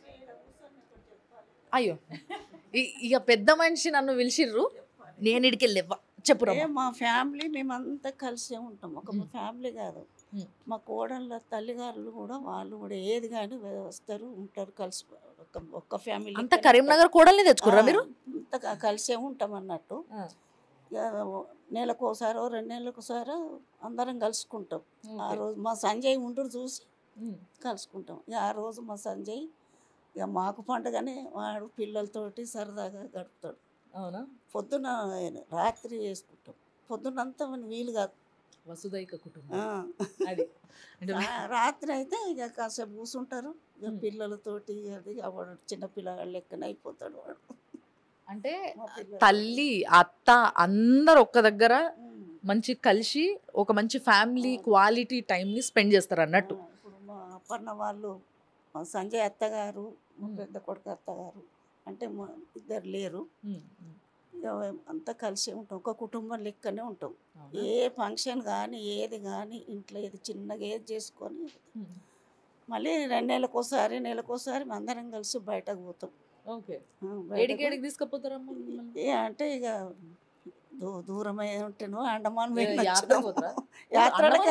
అయ్యో ఇక పెద్ద మనిషి నన్ను పిలిచిర్రు, నేను ఇడికి వెళ్ళివ్వ చెప్పురా. మా ఫ్యామిలీ మేమంతా కలిసే ఉంటాం, ఒక మా ఫ్యామిలీ కాదు. మా కోడళ్ళ తల్లిగారులు కూడా వాళ్ళు కూడా ఏది కానీ వస్తారు ఉంటారు కలిసి, ఒక్క ఫ్యామిలీ. అంత కరీంనగర్ కోడల్ని తెచ్చుకుర్రా మీరు? అంతా కలిసే ఉంటాం అన్నట్టు. నెలకోసారో 2 నెలలకోసారో అందరం కలుసుకుంటాం. ఆ రోజు మా సంజయ్ ఉండరు చూసి కలుసుకుంటాం. ఆ రోజు మా సంజయ్ ఇక మాకు పండుగనే, వాడు పిల్లలతోటి సరదాగా గడుపుతాడు. అవునా? పొద్దున రాత్రి చేసుకుంటాం, పొద్దునంతా వీలు కాదు. వసుదైక కుటుంబం అది. రాత్రి అయితే ఇక కాసేపు కూర్చుంటారు, ఇక పిల్లలతోటి. అది వాడు చిన్నపిల్లగాడు లెక్కన అయిపోతాడు వాడు. అంటే తల్లి అత్త అందరు ఒక్క దగ్గర మంచి కలిసి ఒక మంచి ఫ్యామిలీ క్వాలిటీ టైంని స్పెండ్ చేస్తారు అన్నట్టు. ఇప్పుడు మా అప్పన్న వాళ్ళు, మా సంజయ్ అత్తగారు, మా పెద్ద కొడుకు అత్తగారు అంటే మా ఇద్దరు లేరు. అంతా కలిసి ఉంటాం, ఒక కుటుంబం లెక్కనే ఉంటాం. ఏ ఫంక్షన్ కానీ ఏది కానీ ఇంట్లో ఏది చిన్నగా ఏది చేసుకొని మళ్ళీ 2 నెలలకోసారి అందరం కలిసి బయటకు పోతాం. ఏడికి తీసుకుపోతారమ్మా? అంటే ఇక దూరమై ఉంటేనో అండమాన్ యాత్రలకే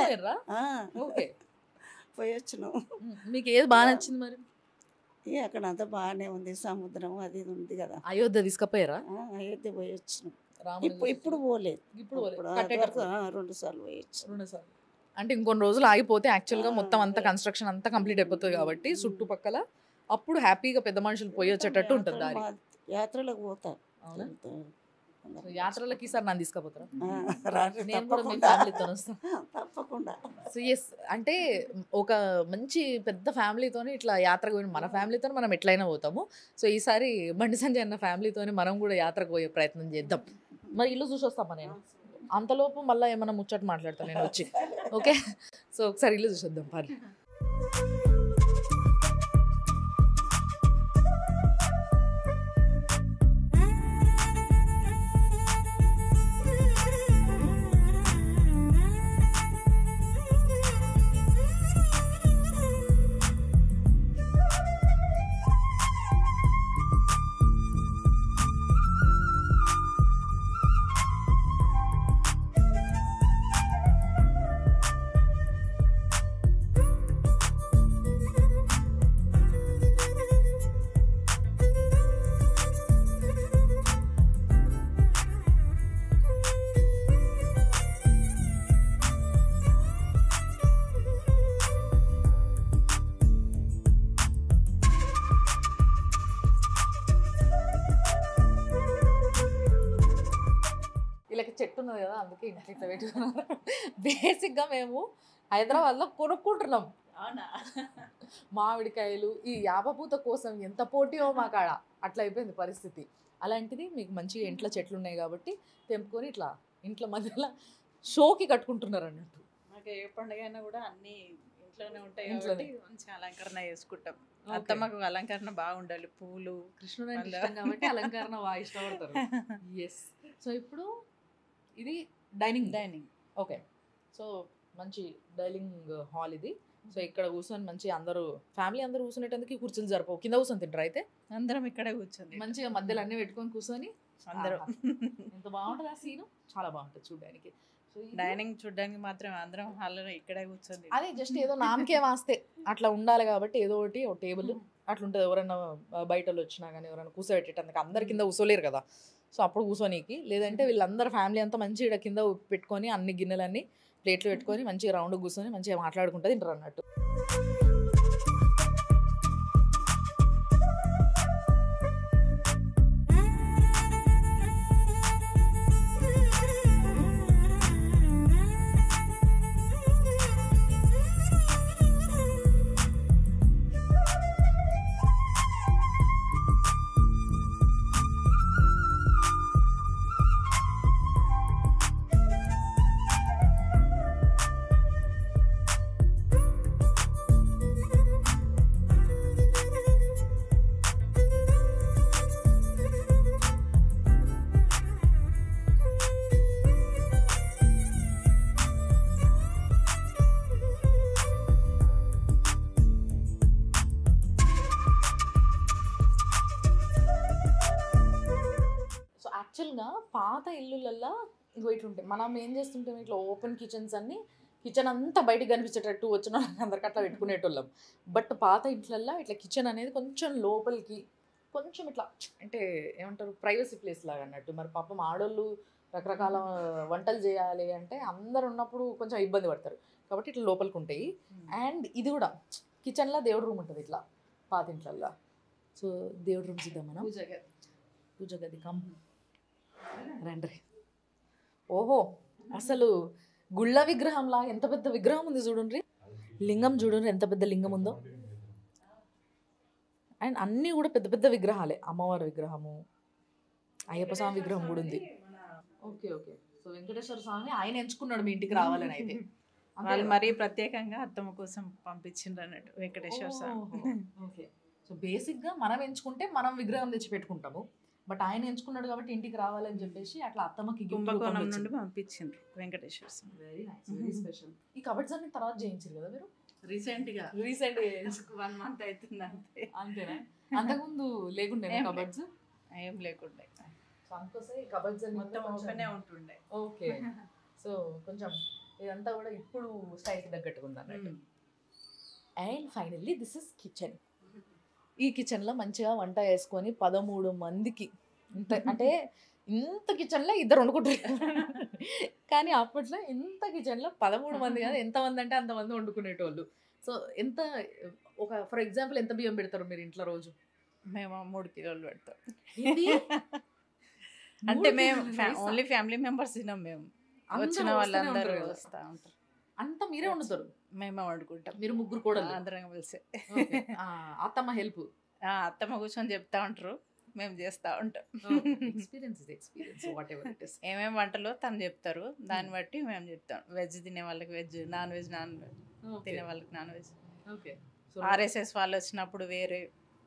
పోయి వచ్చినాం. మీకు ఏది బాగా నచ్చింది మరి? అక్కడ అంతా బాగానే ఉంది, సముద్రం అది ఇది ఉంది కదా. అయోధ్య తీసుకుపోయారా? అయోధ్య పోయి వచ్చినాం. ఇప్పుడు పోలేదు, ఇప్పుడు 2 సార్లు పోయి వచ్చినాం. అంటే ఇంకొన్ని రోజులు ఆగిపోతే యాక్చువల్గా మొత్తం అంతా కన్స్ట్రక్షన్ అంతా కంప్లీట్ అయిపోతుంది కాబట్టి చుట్టుపక్కల అప్పుడు హ్యాపీగా పెద్ద మనుషులు పోయి వచ్చేటట్టు ఉంటుంది దారి. యాత్రలకు పోతా. యాత్రలకి ఈసారి నన్ను తీసుకుపోతారా? తప్పకుండా. సో ఎస్, అంటే ఒక మంచి పెద్ద ఫ్యామిలీతో ఇట్లా యాత్రకు పోయిన మన ఫ్యామిలీతో మనం ఎట్లయినా పోతాము. సో ఈసారి బండి సంజయ్ అన్న ఫ్యామిలీతోనే మనం కూడా యాత్రకు పోయే ప్రయత్నం చేద్దాం. మరి ఇల్లు చూసి వస్తామా? నేను అంతలోపు మళ్ళీ ఏమైనా ముచ్చట మాట్లాడతాను నేను వచ్చి. ఓకే, సో ఒకసారి ఇల్లు చూసొద్దాం పని. చెట్టు ఉన్నది కదా, అందుకే ఇంట్లో ఇట్లా పెట్టుకున్నారు. బేసిక్గా మేము హైదరాబాద్లో కొనుక్కుంటున్నాం మామిడికాయలు. ఈ యాపపూత కోసం ఎంత పోటీయో మా కాడ, అట్లా అయిపోయింది పరిస్థితి. అలాంటిది మీకు మంచిగా ఇంట్లో చెట్లు ఉన్నాయి కాబట్టి తెంపుకొని ఇట్లా ఇంట్లో మధ్యలో షోకి కట్టుకుంటున్నారు అన్నట్టు. మాకు ఏ పండుగ అయినా కూడా అన్ని ఇంట్లోనే ఉంటాయి కాబట్టి మంచి అలంకరణ చేసుకుంటాం. అత్తమ్మకు అలంకరణ బాగుండాలి, పూలు కృష్ణుడు కాబట్టి అలంకరణ బాగా ఇష్టపడతారు. ఎస్. సో ఇప్పుడు ఇది డైనింగ్. ఓకే, సో మంచి డైనింగ్ హాల్ ఇది. సో ఇక్కడ కూర్చొని మంచి అందరూ ఫ్యామిలీ అందరూ కూర్చునేటందుకు కూర్చొని జరపవు, కింద కూర్చొని తింటారు. అయితే అందరం ఇక్కడే కూర్చొని మంచిగా మధ్యలో అన్నీ పెట్టుకొని కూర్చొని అందరూ ఎంత బాగుంటుంది ఆ సీను, చాలా బాగుంటుంది చూడడానికి. సో డైనింగ్ చూడడానికి మాత్రం అందరం హాల్లో ఇక్కడే కూర్చొని, అదే జస్ట్ ఏదో నామకే వాస్తే అట్లా ఉండాలి కాబట్టి ఏదో ఒకటి ఒక టేబుల్ అట్లా ఉంటుంది. ఎవరైనా బయట వచ్చినా కానీ ఎవరైనా కూర్చోబెట్టేటందుకు అందరు కింద కూర్చోలేరు కదా, సో అప్పుడు కూర్చోనీకి. లేదంటే వీళ్ళందరూ ఫ్యామిలీ అంతా మంచిగా కింద పెట్టుకొని అన్ని గిన్నెలన్నీ ప్లేట్లు పెట్టుకొని మంచిగా రౌండ్ కూర్చొని మంచిగా మాట్లాడుకుంటూ తింటారు అన్నట్టు. యాక్చువల్గా పాత ఇల్లులల్లో ఇగో ఇట్లుంటాయి. మనం ఏం చేస్తుంటాం, ఇట్లా ఓపెన్ కిచెన్స్ అన్ని, కిచెన్ అంతా బయటకు కనిపించేటట్టు వచ్చిన వాళ్ళకి అందరికి అట్లా పెట్టుకునేటోళ్ళం. బట్ పాత ఇంట్లల్లో ఇట్లా కిచెన్ అనేది కొంచెం లోపలికి కొంచెం ఇట్లా అంటే ఏమంటారు ప్రైవసీ ప్లేస్ లాగా అన్నట్టు. మరి పాపం ఆడోళ్ళు రకరకాల వంటలు చేయాలి అంటే అందరు ఉన్నప్పుడు కొంచెం ఇబ్బంది పడతారు కాబట్టి ఇట్లా లోపలికి ఉంటాయి. అండ్ ఇది కూడా కిచెన్లో దేవుడు రూమ్ ఉంటుంది ఇట్లా పాత ఇంట్లల్లో. సో దేవుడు రూమ్ చూద్దాం మనం. పూజ గది కమ్ రండి. ఓహో అసలు గుళ్ళ విగ్రహంలా ఎంత పెద్ద విగ్రహం ఉంది చూడండి. లింగం చూడండి ఎంత పెద్ద లింగం ఉందో. అండ్ అన్నీ కూడా పెద్ద పెద్ద విగ్రహాలే. అమ్మవారి విగ్రహము, అయ్యప్ప స్వామి విగ్రహం కూడా ఉంది. Okay okay. So Venkateswara Swamy ఆయన ఎంచుకున్నాడు మీ ఇంటికి రావాలని అయితే. వాళ్ళు మరీ ప్రత్యేకంగా అత్తమ్మ కోసం పంపించిండ్రు అన్నట్టు వెంకటేశ్వర స్వామి. ఓకే. సో బేసిక్గా మనం ఎంచుకుంటే మనం విగ్రహం తెచ్చి పెట్టుకుంటాము. బట్ ఆయన ఎంచుకున్నాడు కాబట్టి ఇంటికి రావాలని చెప్పేసి అట్లా అత్తమ్మకి కుంభకోణం నుండి పంపించిండ్రు Venkateswara Swamy. Very nice, very special. ఈ కబర్డ్స్ అన్ని తర్వాత చేయించారు కదా మీరు? రీసెంట్గా 1 month అవుతుంది అంతే. అంతేనా? అంతకుముందు లేకుండే కబర్డ్స్? ఏం లేకుండే. సో అందుకోసం ఈ కబర్డ్స్ అన్ని మొత్తం ఓపెనే ఉంటుండే. ఓకే. సో కొంచెం ఇదంతా కూడా ఇప్పుడు స్టైల్కి తగ్గట్టుగా ఉంది అన్నట్టు. And finally this is kitchen. ఈ కిచెన్లో మంచిగా వంట వేసుకొని 13 మందికి ఇంత అంటే ఇంత కిచెన్లో 2 వండుకుంటారు. కానీ అప్పట్లో ఇంత కిచెన్లో 13 మంది కాదు, ఎంతమంది అంటే అంతమంది వండుకునేటోళ్ళు. సో ఎంత ఒక ఫర్ ఎగ్జాంపుల్ ఎంత బియ్యం పెడతారు మీరు ఇంట్లో రోజు? మేము 3 కిలోలు పెడతాం. ఏంది? అంటే 3 మేము కిలోలు ఓన్లీ ఫ్యామిలీ మెంబర్స్ తినాం. మేము అందరూ వచ్చిన వస్తూనే వాళ్ళందరూ ఉంటారు కదా. వస్తూ ఉంటారు. అంతా మీరే వండుతారు? మేమే వండుకుంటాం. మీరు ముగ్గురు కూడా అందరం కలిసి. అత్తమ్మ హెల్ప్? అత్తమ్మ కూర్చొని చెప్తా ఉంటారు, మేము చేస్తూ ఉంటాం. Experience whatever it is. ఏమేమి వంటలో తను చెప్తారు, దాన్ని బట్టి మేము చెప్తాం. వెజ్ తినే వాళ్ళకి వెజ్, నాన్ వెజ్ తినే వాళ్ళకి నాన్ వెజ్. ఓకే. ఆర్ఎస్ఎస్ వాళ్ళు వచ్చినప్పుడు వేరే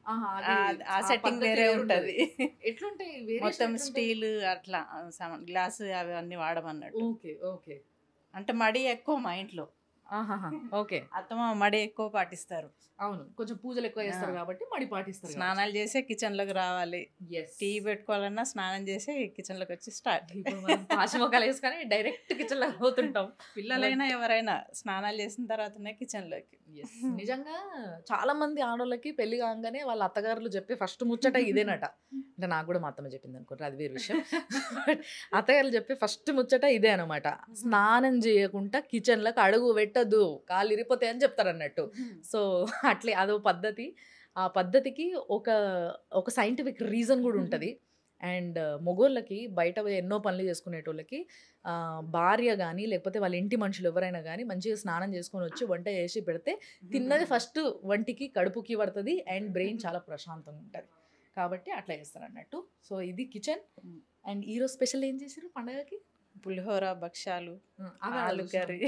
ఆ సెట్టింగ్ పద్ధతి వేరే వేరే ఉంటది. ఎట్లుంటాయి మొత్తం స్టీల్ అట్లా గ్లాస్ అవి అన్ని వాడమన్నట్టు. Okay okay. అంటే మడి ఎక్కువ మా ఇంట్లో. ఓకే. అత్తమ్మ మడి ఎక్కువ పాటిస్తారు. అవును, కొంచెం పూజలు ఎక్కువ చేస్తారు కాబట్టి మడి పాటిస్తారు. స్నానాలు చేసే కిచెన్ లోకి రావాలి. టీ పెట్టుకోవాలన్నా స్నానం చేసి కిచెన్ లోకి వచ్చి స్టార్ట్. పాశమొక్కలు వేసుకొని డైరెక్ట్ కిచెన్ లో పోతుంటాం. పిల్లలైనా ఎవరైనా స్నానాలు చేసిన తర్వాతనే కిచెన్ లోకి. నిజంగా చాలా మంది ఆడోళ్ళకి పెళ్లి కాగానే వాళ్ళ అత్తగారులు చెప్పే ఫస్ట్ ముచ్చట ఇదేనట. అంటే నాకు కూడా మా అత్తమ్మ చెప్పింది అనుకుంటారు, అది వేరే విషయం. అత్తగారులు చెప్పే ఫస్ట్ ముచ్చట ఇదే అనమాట. స్నానం చేయకుండా కిచెన్ లోకి అడుగు పెట్టద్దు, కాళ్ళు ఇరిపోతాయి అని చెప్తారు అన్నట్టు. సో అట్లే అదో పద్ధతి. ఆ పద్ధతికి ఒక సైంటిఫిక్ రీజన్ కూడా ఉంటుంది. అండ్ మొగోళ్ళకి బయట ఎన్నో పనులు చేసుకునేటోళ్ళకి భార్య కానీ లేకపోతే వాళ్ళ ఇంటి మనుషులు ఎవరైనా కానీ మంచిగా స్నానం చేసుకొని వచ్చి వంట చేసి పెడితే తిన్నది ఫస్ట్ వంటికి కడుపుకి పడుతుంది అండ్ బ్రెయిన్ చాలా ప్రశాంతంగా ఉంటుంది. కాబట్టి అట్లా చేస్తారు అన్నట్టు. సో ఇది కిచెన్. అండ్ ఈరోజు స్పెషల్ ఏం చేశారు పండగకి? పులిహోర, భక్షాలు, ఆలు కర్రీ.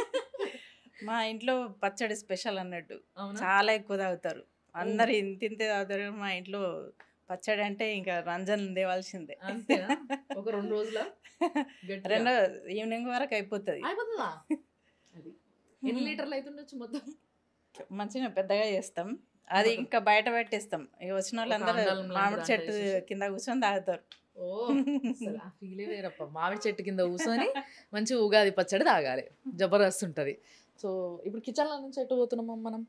మా ఇంట్లో పచ్చడి స్పెషల్ అన్నట్టు. చాలా ఎక్కువ తాగుతారు అందరు, ఇంతే తాగుతారు. మా ఇంట్లో పచ్చడి అంటే ఇంకా రంజన్ తేవాల్సిందే. ఒక 2 రోజుల ఈవినింగ్ వరకు అయిపోతుంది. ఎన్ని లీటర్లు అవుతుండొచ్చు మొత్తం? మంచిగా పెద్దగా చేస్తాం. అది ఇంకా బయట పెట్టేస్తాం. ఇక వచ్చిన వాళ్ళందరూ మామిడి చెట్టు కింద కూర్చొని తాగుతారు. ఓ ఫీలే వేరప్ప. మామిడి చెట్టు కింద కూర్చొని మంచి ఉగాది పచ్చడి తాగాలి, జబర్దస్త్ ఉంటుంది. సో ఇప్పుడు కిచెన్లో నుంచి ఎటు పోతున్నాం మనం?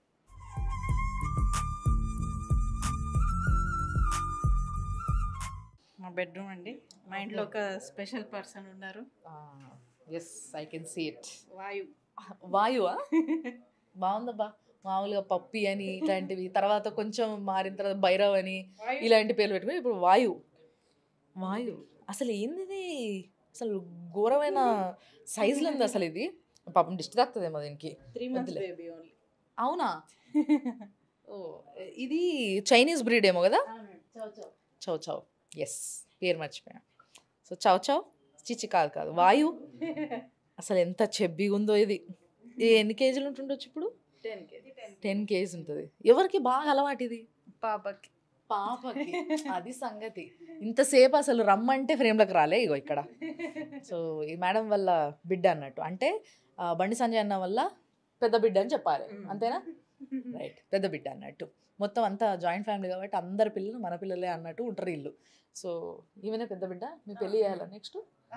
మా బెడ్రూమ్ అండి. మా ఇంట్లో ఒక స్పెషల్ పర్సన్ ఉన్నారు. Yes, I can see it. వాయువా? బాగుందబ్బా. మామూలుగా పప్పి అని ఇట్లాంటివి, తర్వాత కొంచెం మారిన తర్వాత భైరవ్ అని ఇలాంటి పేర్లు పెట్టుకుని ఇప్పుడు వాయు. అసలు ఏంది ఇది? అసలు ఘోరమైన సైజులో ఉంది అసలు. ఇది పాపం డిస్ట్ తాకుతుందేమో దీనికి. 3 months baby only. అవునా? ఓ ఇది చైనీస్ బ్రీడ్ ఏమో కదా? చౌ చౌ. ఎస్, పేరు మర్చిపోయా. సో చౌ చౌ చిచ్చి కాదు వాయు. అసలు ఎంత చెబ్బిగా ఉందో ఇది. ఎన్ని కేజీలు ఉంటుండొచ్చు ఇప్పుడు? 10 kg ఉంటుంది. ఎవరికి బాగా అలవాటు ఇది? పాపకి. అది సంగతి. ఇంతసేపు అసలు రమ్మంటే ఫ్రేమ్లోకి రాలే. ఇగో ఇక్కడ. సో ఈ మేడం వల్ల బిడ్డ అన్నట్టు, అంటే బండి సంజయ్ అన్న వల్ల పెద్ద బిడ్డ అని చెప్పాలి, అంతేనా? రైట్, పెద్ద బిడ్డ అన్నట్టు. మొత్తం అంతా జాయింట్ ఫ్యామిలీ కాబట్టి అందరి పిల్లలు మన పిల్లలే అన్నట్టు ఉంటారు ఇల్లు. సో ఈమెనే పెద్ద బిడ్డ, మీ పెళ్ళి చేయాలా నెక్స్ట్?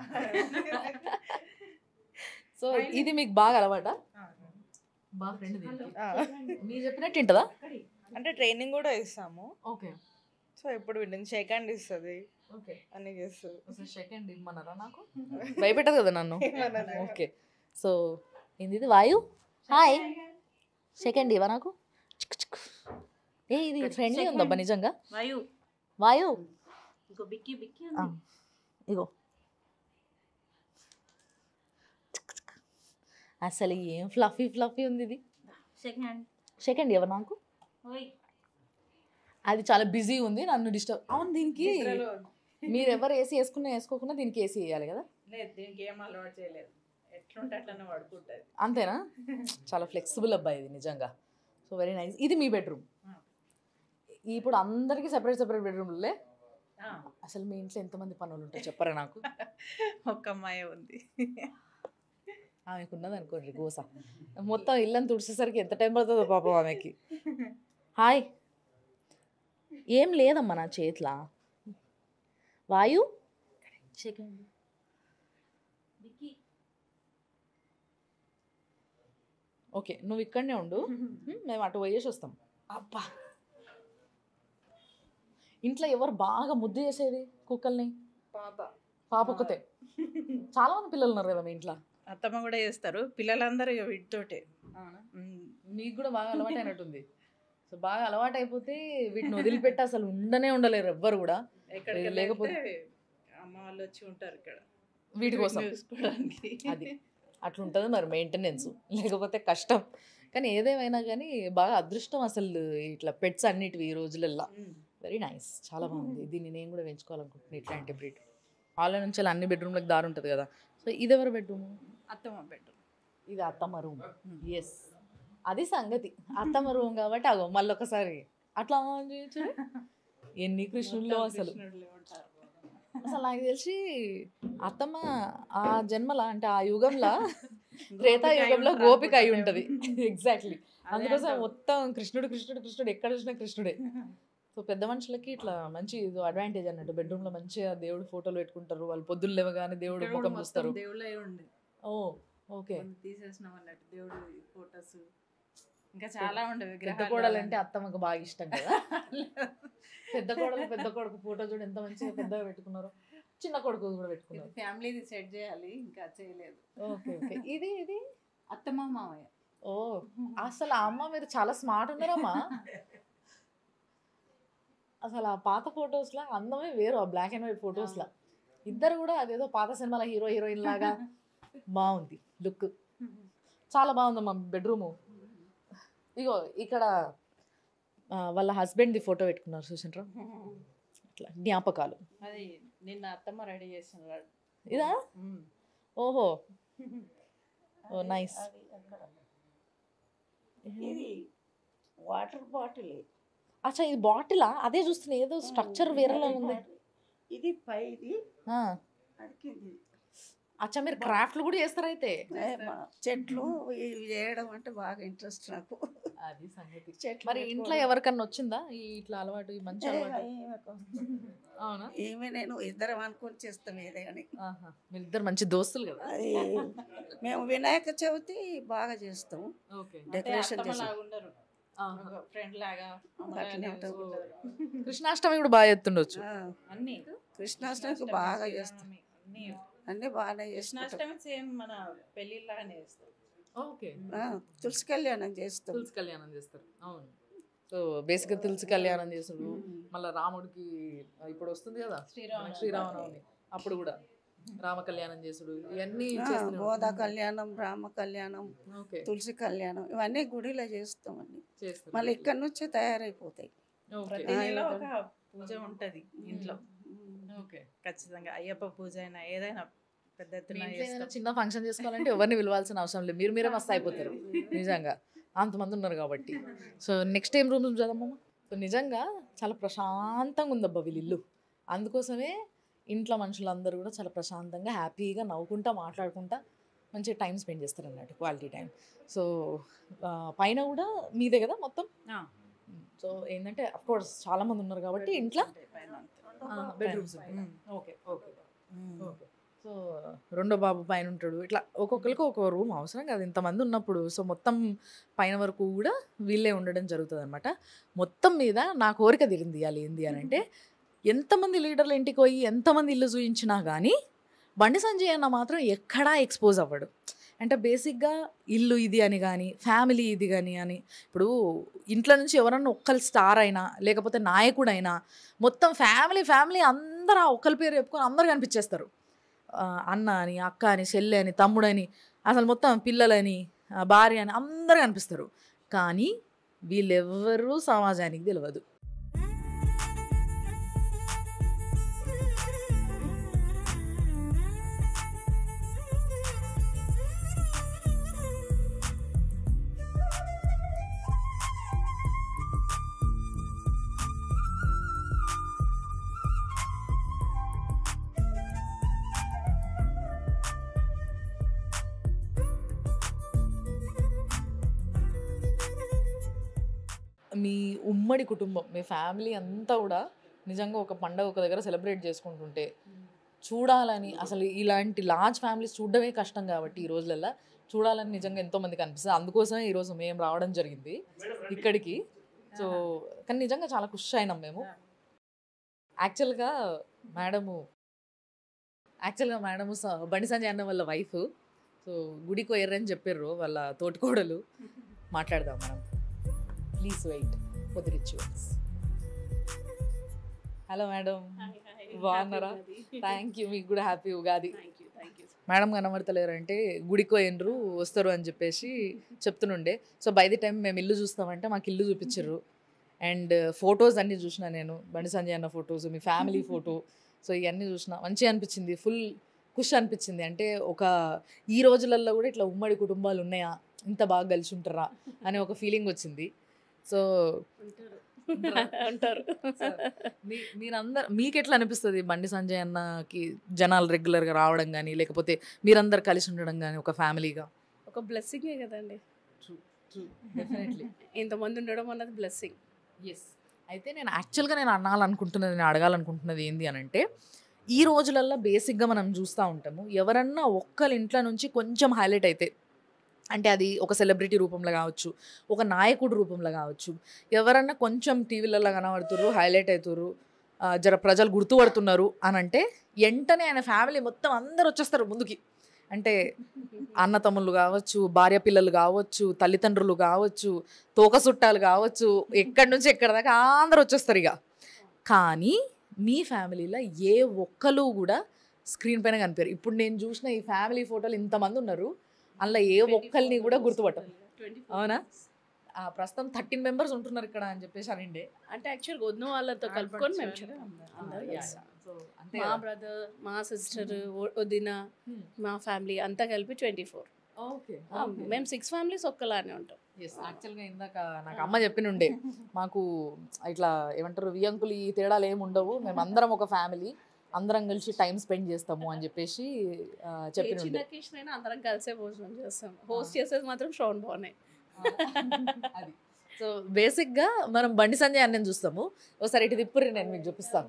సో ఇది మీకు బాగా అలవాటా? బాగా ఫ్రెండ్ మీరు చెప్పినట్టు ఉంటుందా? అంటే ట్రైనింగ్ కూడా ఇస్తాము. ఓకే. సో ఎప్పుడు వింటుంది, షేక్ హ్యాండ్ ఇస్తుంది, ఓకే. అన్నీ చేస్తుంది. అసలు సెకండ్ ఇమ్మన్నారా? నాకు భయపెట్టదు కదా నన్ను. ఓకే. సో ఏంది వాయు? హాయ్. సెకండ్ ఇవా నాకు? ఏ ఇది ఫ్రెండ్లీ ఉందబ్బా నిజంగా. వాయు వాయు ఇంకో బిక్కి బిక్కి ఇగో అసలు ఏం ఫ్లఫీ ఫ్లఫీ ఉంది ఇది. సెకండ్ ఇవ్వ నాకు. అది చాలా బిజీ ఉంది, నన్ను డిస్టర్బ్. అవును, దీనికి మీరు ఎవరు ఏసీ వేసుకోకుండా దీనికి ఏసీ వేయాలి కదా? లేదు, దీనికి ఏం అలవాటు చేయలేదు, ఎట్లుంటే అట్లనే పడుకుంటుంది. అంతేనా? చాలా ఫ్లెక్సిబుల్ అబ్బాయి ఇది నిజంగా. So very nice. ఇది మీ బెడ్రూమ్. ఇప్పుడు అందరికీ సెపరేట్ బెడ్రూమ్లే. అసలు మీ ఇంట్లో ఎంతమంది పనులు ఉంటాయి చెప్పరా నాకు? ఒక్క అమ్మాయి ఉంది, ఆమెకు ఉన్నది అనుకోండి గోస. మొత్తం ఇల్లని తుడిచేసరికి ఎంత టైం పడుతుందో పాపం ఆమెకి. హాయ్. ఏం లేదమ్మా నా చేతిలా. వాయు ఓకే, నువ్వు ఇక్కడనే ఉండు, మేము అటు పోయేసి వస్తాం. అబ్బా, ఇంట్లో ఎవరు బాగా ముద్దు చేసేది కుక్కల్ని? పాప ఒక్కతే. చాలా మంది పిల్లలు ఉన్నారు కదా మీ ఇంట్లో. అత్తమ్మ కూడా చేస్తారు, పిల్లలందరూ ఇక వీటితోటే. మీకు కూడా బాగా అలవాటు అయినట్టుంది. సో బాగా అలవాటు అయిపోతే వీటిని వదిలిపెట్టి అసలు ఉండలేరు ఎవ్వరు కూడా. ఎక్కడికి లేకపోతే అమ్మ వాళ్ళు వచ్చి ఉంటారు ఇక్కడ వీటి కోసం చూసుకోవడానికి. అది అట్లుంటుంది మరి మెయింటెనెన్స్, లేకపోతే కష్టం. కానీ ఏదేమైనా కానీ బాగా అదృష్టం అసలు ఇట్లా పెట్స్ అన్నిటివి ఈ రోజులల్లో. వెరీ నైస్, చాలా బాగుంది. దీన్ని నేను కూడా పెంచుకోవాలనుకుంటున్నాను ఇట్లాంటి బ్రీడ్. హాల్లో నుంచి అన్ని బెడ్రూమ్లకు దారి ఉంటుంది కదా. సో ఇది ఎవరు బెడ్రూమ్? అత్తమ్మ బెడ్రూమ్. ఇది అత్తమ్మ రూమ్. ఎస్, అది సంగతి. అత్తమ్మ రూమ్ కాబట్టి అగో మళ్ళీ ఒకసారి అట్లా చేయొచ్చు. ఎన్ని కృష్ణుల్లో అసలు అసలు నాకు తెలిసి అత్తమ్మ ఆ జన్మలా అంటే ఆ యుగంలో త్రేతాయుగంలో గోపిక అయి ఉంటుంది. ఎగ్జాక్ట్లీ. అందుకోసం మొత్తం కృష్ణుడు ఎక్కడ చూసినా కృష్ణుడే. సో పెద్ద మనుషులకి ఇట్లా మంచి అడ్వాంటేజ్ అన్నట్టు. బెడ్రూమ్లో మంచిగా దేవుడు ఫోటోలు పెట్టుకుంటారు, వాళ్ళు పొద్దున్న లేవగానే దేవుడు ముఖం చూస్తారు. దేవుళ్ళే ఉండి ఓ ఓకే, తీసేసినాం అన్నట్టు దేవుడు ఫోటోస్ ఇంకా చాలా ఉండేవి. పెద్ద కోడలు అంటే అత్తమ్మకు బాగా ఇష్టం కదా. పెద్ద కొడుకు ఫోటో చూడు ఎంత మంచిగా పెద్దగా పెట్టుకున్నారు. చిన్న కొడుకు కూడా పెట్టుకున్నారు. ఫ్యామిలీది సెట్ చేయాలి, ఇంకా చేయలేదు. Okay okay. ఇది ఇది అత్తమ్మ మామయ్య. ఓ అసలు ఆ అమ్మ మీరు చాలా స్మార్ట్ ఉన్నారమ్మా. అసలు ఆ పాత ఫొటోస్లో అందమే వేరు, ఆ బ్లాక్ అండ్ వైట్ ఫొటోస్లో ఇద్దరు కూడా అదేదో పాత సినిమాల హీరో హీరోయిన్ లాగా బాగుంది లుక్. చాలా బాగుందమ్మా బెడ్రూము. ఇగో ఇక్కడ వాళ్ళ హస్బెండ్ది ఫోటో పెట్టుకున్నారు చూసిండ్రా, ఇట్లా జ్ఞాపకాలు. అది నిన్న అత్తమ్మ రెడీ చేసినాడు. ఇదా? ఓహో, ఓ నైస్. ఇది వాటర్ బాటిల్. అచ్చా ఇది బాటిలా? అదే చూస్తున్నా, ఏదో స్ట్రక్చర్ వేరేలా ఉంది. ఇది పైది, అది కింది. అచ్చా మీరు క్రాఫ్ట్లు కూడా చేస్తారైతే? చెట్లు ఇవి చేయడం అంటే బాగా ఇంట్రెస్ట్ నాకు. అది సంగతి. చెట్లు మరి ఇంట్లో ఎవరికన్నా వచ్చిందా ఈ ఇట్లా అలవాటు, ఈ మంచి అలవాటు? అవునా? ఏమి నేను ఇద్దరం అనుకొని చేస్తాం ఏదే అని. మీరిద్దరు మంచి దోస్తులు కదా. అది మేము వినాయక చవితి బాగా చేస్తాం, డెకరేషన్ చేస్తాం. ఫ్రెండ్ లాగా అట్లనే ఉంటుంది. కృష్ణాష్టమి కూడా బాగా చేస్తుండొచ్చు. అన్ని కృష్ణాష్టమికి బాగా చేస్తాం, అన్ని బాగానే చేస్తాం. కృష్ణాష్టమి సేమ్ మన పెళ్ళిళ్ళగానే చేస్తాం. ఓకే. తులసి కళ్యాణం చేస్తాం. తులసి కళ్యాణం చేస్తారు. అవును. సో బేసిక్గా తులసి కళ్యాణం చేస్తాడు. మళ్ళీ రాముడికి ఇప్పుడు వస్తుంది కదా శ్రీరామనవమి, అప్పుడు కూడా రామ కళ్యాణం చేసుడు, ఇవన్నీ బోధ కళ్యాణం, రామ కళ్యాణం, తులసి కళ్యాణం, ఇవన్నీ గుడిలో చేస్తాం అన్ని. మళ్ళీ ఇక్కడ నుంచే తయారైపోతాయి. ప్రతి నెల ఒక పూజ ఉంటది ఇంట్లో. ఖచ్చితంగా అయ్యప్ప పూజ అయినా ఏదైనా పెద్ద ఎత్తున చిన్న ఫంక్షన్ చేసుకోవాలంటే ఎవరిని పిలవాల్సిన అవసరం లేదు, మీరే మస్తు అయిపోతారు నిజంగా, అంతమంది ఉన్నారు కాబట్టి. సో నెక్స్ట్ ఏం రూమ్ చదవమ్మా. సో నిజంగా చాలా ప్రశాంతంగా ఉందబ్బా వీళ్ళ ఇల్లు. అందుకోసమే ఇంట్లో మనుషులందరూ కూడా చాలా ప్రశాంతంగా హ్యాపీగా నవ్వుకుంటా మాట్లాడుకుంటా మంచిగా టైం స్పెండ్ చేస్తారు అన్నట్టు, క్వాలిటీ టైం. సో పైన కూడా మీదే కదా మొత్తం? సో ఏంటంటే అఫ్ కోర్స్ చాలా మంది ఉన్నారు కాబట్టి ఇంట్లో bedrooms okay okay okay. So రెండో బాబు పైన ఉంటాడు. ఇట్లా ఒక్కొక్కరికి ఒక్కొక్క రూమ్ అవసరం కాదు ఇంతమంది ఉన్నప్పుడు. సో మొత్తం పైన వరకు కూడా వీళ్ళే ఉండడం జరుగుతుంది అనమాట. మొత్తం మీద నా కోరిక తీరింది ఇవ్వాలి ఏంది అని అంటే, ఎంతమంది లీడర్ల ఇంటికి పోయి ఎంతమంది ఇల్లు చూయించినా కానీ బండి సంజయ్ అన్న మాత్రం ఎక్కడా ఎక్స్పోజ్ అవ్వడు. అంటే బేసిక్గా ఇల్లు ఇది అని కానీ ఫ్యామిలీ ఇది అని ఇప్పుడు ఇంట్లో నుంచి ఎవరన్నా ఒక్కరు స్టార్ అయినా లేకపోతే నాయకుడైనా మొత్తం ఫ్యామిలీ అందరూ ఆ ఒక్కరి పేరు చెప్పుకొని అందరు కనిపించేస్తారు. అన్న అని, అక్క అని, చెల్లె అని, తమ్ముడని, అసలు మొత్తం పిల్లలని, భార్య అని అందరు కనిపిస్తారు. కానీ వీళ్ళెవ్వరూ సమాజానికి తెలియదు. మీ ఉమ్మడి కుటుంబం, మీ ఫ్యామిలీ అంతా కూడా నిజంగా ఒక పండగ ఒక దగ్గర సెలబ్రేట్ చేసుకుంటుంటే చూడాలని, అసలు ఇలాంటి లార్జ్ ఫ్యామిలీస్ చూడడమే కష్టం కాబట్టి ఈ రోజులలో చూడాలని నిజంగా ఎంతోమందికి అనిపిస్తుంది. అందుకోసమే ఈరోజు మేము రావడం జరిగింది ఇక్కడికి. సో కానీ నిజంగా చాలా ఖుషి అయినాం మేము. యాక్చువల్గా మేడము బండి సంజయ్ అన్న వాళ్ళ వైఫ్. సో గుడికి పోయారని చెప్పారు వాళ్ళ తోటికోడలు. మాట్లాడదాం మనం. Please wait for the rituals. Hello madam, బాగున్నారా? Thank you. మీకు కూడా హ్యాపీ ఉగాది. మేడం కనబడతలేరంటే గుడికి పోయినరు వస్తారు అని చెప్పేసి చెప్తుండే. సో బై ది టైం మేము ఇల్లు చూస్తామంటే మాకు ఇల్లు చూపించారు. అండ్ ఫొటోస్ అన్నీ చూసిన నేను, బండి సంజయ్ అన్న ఫొటోస్, మీ ఫ్యామిలీ ఫోటో. సో ఇవన్నీ చూసిన మంచిగా అనిపించింది. ఫుల్ ఖుషి అనిపించింది. అంటే ఒక ఈ రోజులలో కూడా ఇట్లా ఉమ్మడి కుటుంబాలు ఉన్నాయా, ఇంత బాగా కలిసి ఉంటారా అనే ఒక ఫీలింగ్ వచ్చింది. సో అంటారు. మీరందరు మీకు ఎట్లా అనిపిస్తుంది బండి సంజయ్ అన్నకి జనాలు రెగ్యులర్గా రావడం కానీ లేకపోతే మీరందరు కలిసి ఉండడం కానీ ఒక ఫ్యామిలీగా? ఒక బ్లెస్సింగే కదండి. డెఫినెట్లీ ఇంతమంది ఉండడం అన్నది బ్లెస్సింగ్. ఎస్. అయితే నేను యాక్చువల్గా నేను అడగాలనుకుంటున్నది ఏంది అని అంటే, ఈ రోజులల్లో బేసిక్గా మనం చూస్తూ ఉంటాము, ఎవరన్నా ఒక్కరి ఇంట్లో నుంచి కొంచెం హైలైట్ అయితే, అంటే అది ఒక సెలబ్రిటీ రూపంలో కావచ్చు, ఒక నాయకుడు రూపంలో కావచ్చు, ఎవరన్నా కొంచెం టీవీలలో కనబడుతుర్రు, హైలైట్ అవుతుర్రు, జర ప్రజలు గుర్తుపడుతున్నారు అని అంటే వెంటనే ఆయన ఫ్యామిలీ మొత్తం అందరు వచ్చేస్తారు ముందుకి. అంటే అన్న తమ్ముళ్ళు కావచ్చు, భార్య పిల్లలు కావచ్చు, తల్లిదండ్రులు కావచ్చు, తోక చుట్టాలు కావచ్చు, ఎక్కడి నుంచి ఎక్కడి దాకా అందరు వచ్చేస్తారు ఇక. కానీ మీ ఫ్యామిలీలో ఏ ఒక్కరు కూడా స్క్రీన్ పైన కనిపారు. ఇప్పుడు నేను చూసిన ఈ ఫ్యామిలీ ఫోటోలు ఇంతమంది ఉన్నారు, అందులో ఏ ఒక్కరిని కూడా గుర్తుపట్టం. అవునా? ప్రస్తుతం 13 మెంబర్స్ ఉంటున్నారు ఇక్కడ అని చెప్పేసి అనిండే. అంటే యాక్చువల్గా వదిన వాళ్ళతో కలుపుకొని మేము మా బ్రదర్, మా సిస్టర్, వదిన, మా ఫ్యామిలీ అంతా కలిపి 24. ఓకే. మేము 6 ఫ్యామిలీస్ ఒక్కలానే ఉంటాం. ఎస్. యాక్చువల్గా ఇందాక నాకు అమ్మ చెప్పినుండే, మాకు ఇట్లా ఏమంటారు వియంకులు ఈ తేడాలు ఏమి ఉండవు, మేము అందరం ఒక ఫ్యామిలీ, అందరం కలిసి టైం స్పెండ్ చేస్తాము అని చెప్పేసి చెప్పినుండే. చిన్న అకేషన్ అయినా అందరం కలిసే భోజనం చేస్తాం. హోస్ట్ చేసేది మాత్రం శ్రవణ్ బాగున్నాయి. అది. సో బేసిక్గా మనం బండి సంజయ్ అన్నని చూస్తాము. ఒకసారి ఇటు తిప్పుర్రి, నేను మీకు చూపిస్తాను.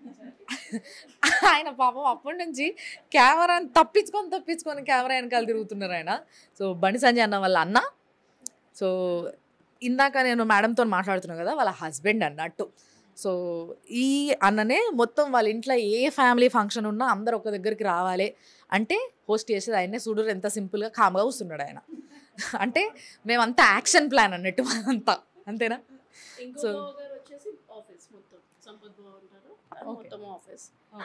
ఆయన పాపం అప్పటి నుంచి కెమెరాని తప్పించుకొని కెమెరా వెనకాల తిరుగుతున్నారు ఆయన. సో బండి సంజయ్ అన్న వాళ్ళ అన్న. సో ఇందాక నేను మేడంతో మాట్లాడుతున్నాను కదా, వాళ్ళ హస్బెండ్ అన్నట్టు. సో ఈ అన్ననే మొత్తం వాళ్ళ ఇంట్లో ఏ ఫ్యామిలీ ఫంక్షన్ ఉన్నా అందరు ఒక దగ్గరికి రావాలి అంటే హోస్ట్ చేసేది ఆయనే. చూడరు ఎంత సింపుల్గా కామ్గా కూర్చున్నాడు ఆయన. అంటే మేమంతా యాక్షన్ ప్లాన్ అన్నట్టు అంతా, అంతేనా? సో వచ్చేసి ఆఫీస్ మొత్తం సంపత్ బాబు ఉంటారు, మొత్తం ఆఫీస్.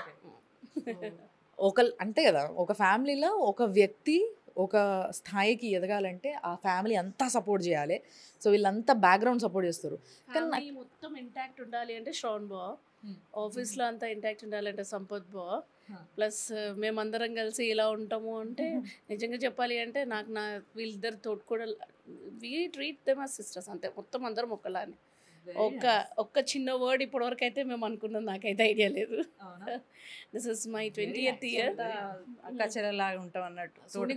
అంతే కదా, ఒక ఫ్యామిలీలో ఒక వ్యక్తి ఒక స్థాయికి ఎదగాలంటే ఆ ఫ్యామిలీ అంతా సపోర్ట్ చేయాలి. సో వీళ్ళంతా బ్యాక్గ్రౌండ్ సపోర్ట్ చేస్తారు. కానీ మొత్తం ఇంటాక్ట్ ఉండాలి అంటే శ్రవణ్ బా, ఆఫీస్లో అంతా ఇంటాక్ట్ ఉండాలంటే సంపత్ బా, ప్లస్ మేమందరం కలిసి ఇలా ఉంటాము అంటే నిజంగా చెప్పాలి అంటే నా వీళ్ళిద్దరు తోటి కూడా we treat them as sisters. అంతే, మొత్తం అందరం ఒకలానే. ఒక్క చిన్న వర్డ్ ఇప్పటివరకు అయితే మేము అనుకున్నాం, నాకైతే ఐడియా లేదు. This is my 20th year. అక్క చెల్లెలాగా ఉంటాం అన్నట్టు,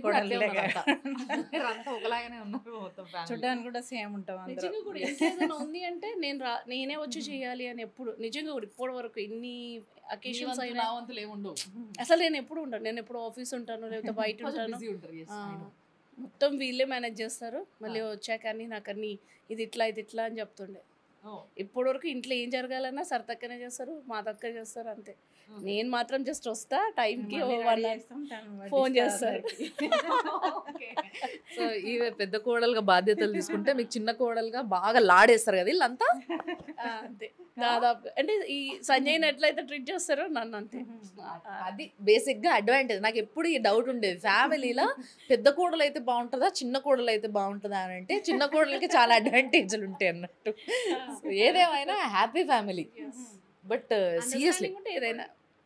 చూడడానికి కూడా సేమ్ ఉంటాం. నిజంగా కూడా ఇంకేదైనా ఉంది అంటే నేనే వచ్చి చేయాలి అని ఎప్పుడు, నిజంగా కూడా ఇప్పటి వరకు ఎన్ని అకేషన్స్ అయినా అసలు నేను ఎప్పుడు ఉంటాను, నేను ఎప్పుడు ఆఫీస్ ఉంటాను లేకపోతే బయట ఉంటాను, మొత్తం వీళ్ళే మేనేజ్ చేస్తారు. మళ్ళీ వచ్చాక అన్ని నాకు అన్ని ఇది ఇట్లా అని చెప్తుండే. ఇప్పటి వరకు ఇంట్లో ఏం జరగాలన్నా సరతక్కనే చేస్తారు, మా దక్క చేస్తారు, అంతే. నేను మాత్రం జస్ట్ వస్తా టైంకి, ఫోన్ చేస్తారు. సో ఇవే పెద్ద కోడలుగా బాధ్యతలు తీసుకుంటే మీకు చిన్న కోడలుగా బాగా లాడేస్తారు కదా వీళ్ళంతా. అంతే దాదాపు. అంటే ఈ సంజయ్ని ఎట్లయితే ట్రీట్ చేస్తారో నన్ను అంతే. అది బేసిక్ గా అడ్వాంటేజ్. నాకు ఎప్పుడు ఈ డౌట్ ఉండేది, ఫ్యామిలీలో పెద్ద కోడలు అయితే బాగుంటుందా చిన్న కోడలు అయితే బాగుంటుందా అని. అంటే చిన్న కోడలకి చాలా అడ్వాంటేజ్లు ఉంటాయి అన్నట్టు. ఏదేమైనా హ్యాపీ ఫ్యామిలీ. బట్ సీరియస్లీ ఏదైనా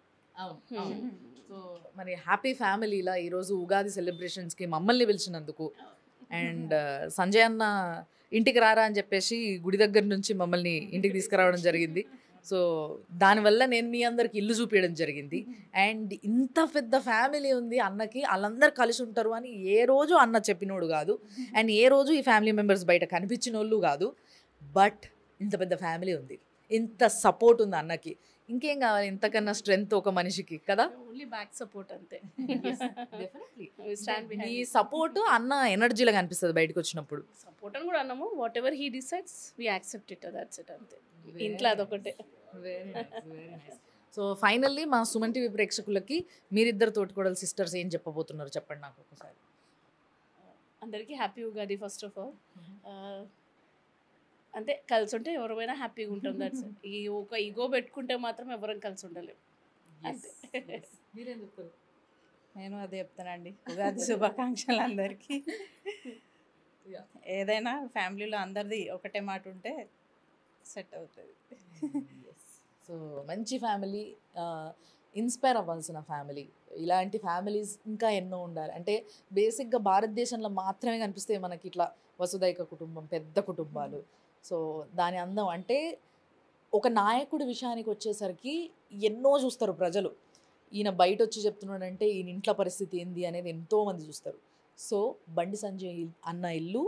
సో మరి హ్యాపీ ఫ్యామిలీలా ఈరోజు ఉగాది సెలబ్రేషన్స్కి మమ్మల్ని పిలిచినందుకు, అండ్ సంజయ్ అన్న ఇంటికి రారా అని చెప్పేసి గుడి దగ్గర నుంచి మమ్మల్ని ఇంటికి తీసుకురావడం జరిగింది. సో దానివల్ల నేను మీ అందరికి ఇల్లు చూపించడం జరిగింది. అండ్ ఇంత పెద్ద ఫ్యామిలీ ఉంది అన్నకి, వాళ్ళందరూ కలిసి ఉంటారు అని ఏ రోజు అన్న చెప్పినోడు కాదు, అండ్ ఏ రోజు ఈ ఫ్యామిలీ మెంబర్స్ బయట కనిపించిన వాళ్ళు కాదు. బట్ ఇంత పెద్ద ఫ్యామిలీ ఉంది, ఇంత సపోర్ట్ ఉంది అన్నకి. ఇంకేం కావాలి ఇంతకన్నా స్ట్రెంగ్త్ ఒక మనిషికి కదా. ఓన్లీ బ్యాక్ సపోర్ట్ అంతే. ఈ సపోర్ట్ అన్న ఎనర్జీలో కనిపిస్తుంది బయటకు వచ్చినప్పుడు. సపోర్ట్ అని కూడా అన్నాము, whatever he decides we accept it, that's it అంతే. ఇంట్లో అదొకటే. సో ఫైనల్లీ మా సుమన్ టీవీ ప్రేక్షకులకి మీరిద్దరు తోటికోడలు సిస్టర్స్ ఏం చెప్పబోతున్నారు చెప్పండి నాకు ఒకసారి. అందరికీ happy Ugadi first of all. అంతే, కలిసి ఉంటే ఎవరైనా హ్యాపీగా ఉంటాం. దట్స్ ఈ ఒక ఈగో పెట్టుకుంటే మాత్రం ఎవరం కలిసి ఉండలేము. అంతే. మీరేం చెప్తారు? నేను అదే చెప్తానండి, ఉగాది శుభాకాంక్షలు అందరికీ. ఏదైనా ఫ్యామిలీలో అందరిది ఒకటే మాట ఉంటే సెట్ అవుతుంది. సో మంచి ఫ్యామిలీ, ఇన్స్పైర్ అవ్వాల్సిన ఫ్యామిలీ. ఇలాంటి ఫ్యామిలీస్ ఇంకా ఎన్నో ఉండాలి. అంటే బేసిక్గా భారతదేశంలో మాత్రమే కనిపిస్తాయి మనకి ఇట్లా వసుదైక కుటుంబం, పెద్ద కుటుంబాలు. సో దాని అందం అంటే ఒక నాయకుడి విషయానికి వచ్చేసరికి ఎన్నో చూస్తారు ప్రజలు. ఈయన బయట వచ్చి చెప్తున్నాడంటే ఈయన ఇంట్లో పరిస్థితి ఏంది అనేది ఎంతోమంది చూస్తారు. సో బండి సంజయ్ అన్న ఇల్లు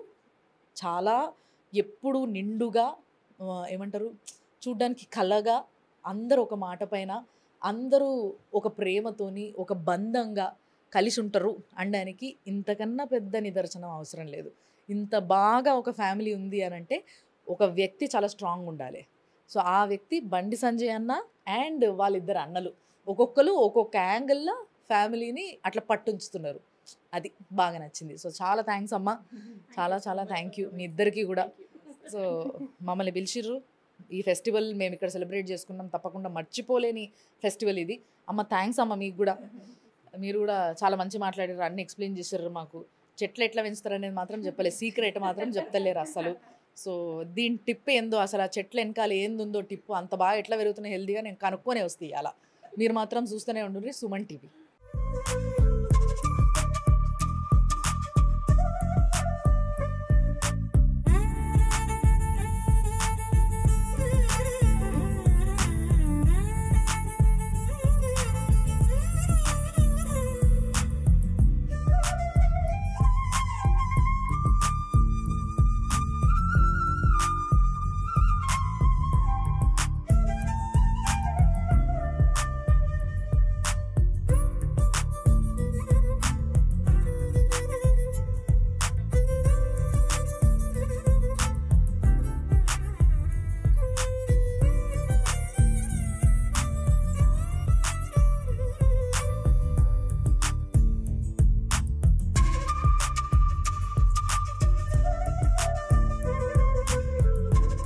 చాలా ఎప్పుడు నిండుగా, ఏమంటారు, చూడ్డానికి కళగా, అందరూ ఒక మాట పైన, అందరూ ఒక ప్రేమతోని ఒక బంధంగా కలిసి ఉంటారు అనడానికి ఇంతకన్నా పెద్ద నిదర్శనం అవసరం లేదు. ఇంత బాగా ఒక ఫ్యామిలీ ఉంది అని అంటే ఒక వ్యక్తి చాలా స్ట్రాంగ్ ఉండాలి. సో ఆ వ్యక్తి బండి సంజయ్ అన్న అండ్ వాళ్ళిద్దరు అన్నలు ఒక్కొక్కరు ఒక్కొక్క యాంగిల్లో ఫ్యామిలీని అట్లా పట్టుంచుతున్నారు. అది బాగా నచ్చింది. సో చాలా థ్యాంక్స్ అమ్మ, చాలా చాలా థ్యాంక్ యూ మీ ఇద్దరికి కూడా. సో మమ్మల్ని పిలిచిర్రు, ఈ ఫెస్టివల్ మేము ఇక్కడ సెలబ్రేట్ చేసుకున్నాం, తప్పకుండా మర్చిపోలేని ఫెస్టివల్ ఇది. అమ్మ థ్యాంక్స్ అమ్మ, మీకు కూడా. మీరు కూడా చాలా మంచి మాట్లాడారు, అన్ని ఎక్స్ప్లెయిన్ చేశారు మాకు. చెట్లు ఎట్లా పెంచుతారు అనేది మాత్రం చెప్పలేదు, సీక్రెట్ మాత్రం చెప్తలేరు అసలు. సో దీని టిప్ ఏందో, అసలు ఆ చెట్ల వెనకాల ఏందుందో టిప్పు, అంత బాగా ఎట్లా పెరుగుతున్నాయి హెల్తీగా నేను కనుక్కొనే వస్తాయి. అలా మీరు మాత్రం చూస్తూనే ఉండండి సుమన్ టీవీ.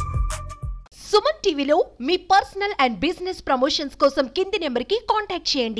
సుమన్ టీవీలో మీ పర్సనల్ అండ్ బిజినెస్ ప్రమోషన్స్ కోసం కింది నెంబర్కి కాంటాక్ట్ చేయండి.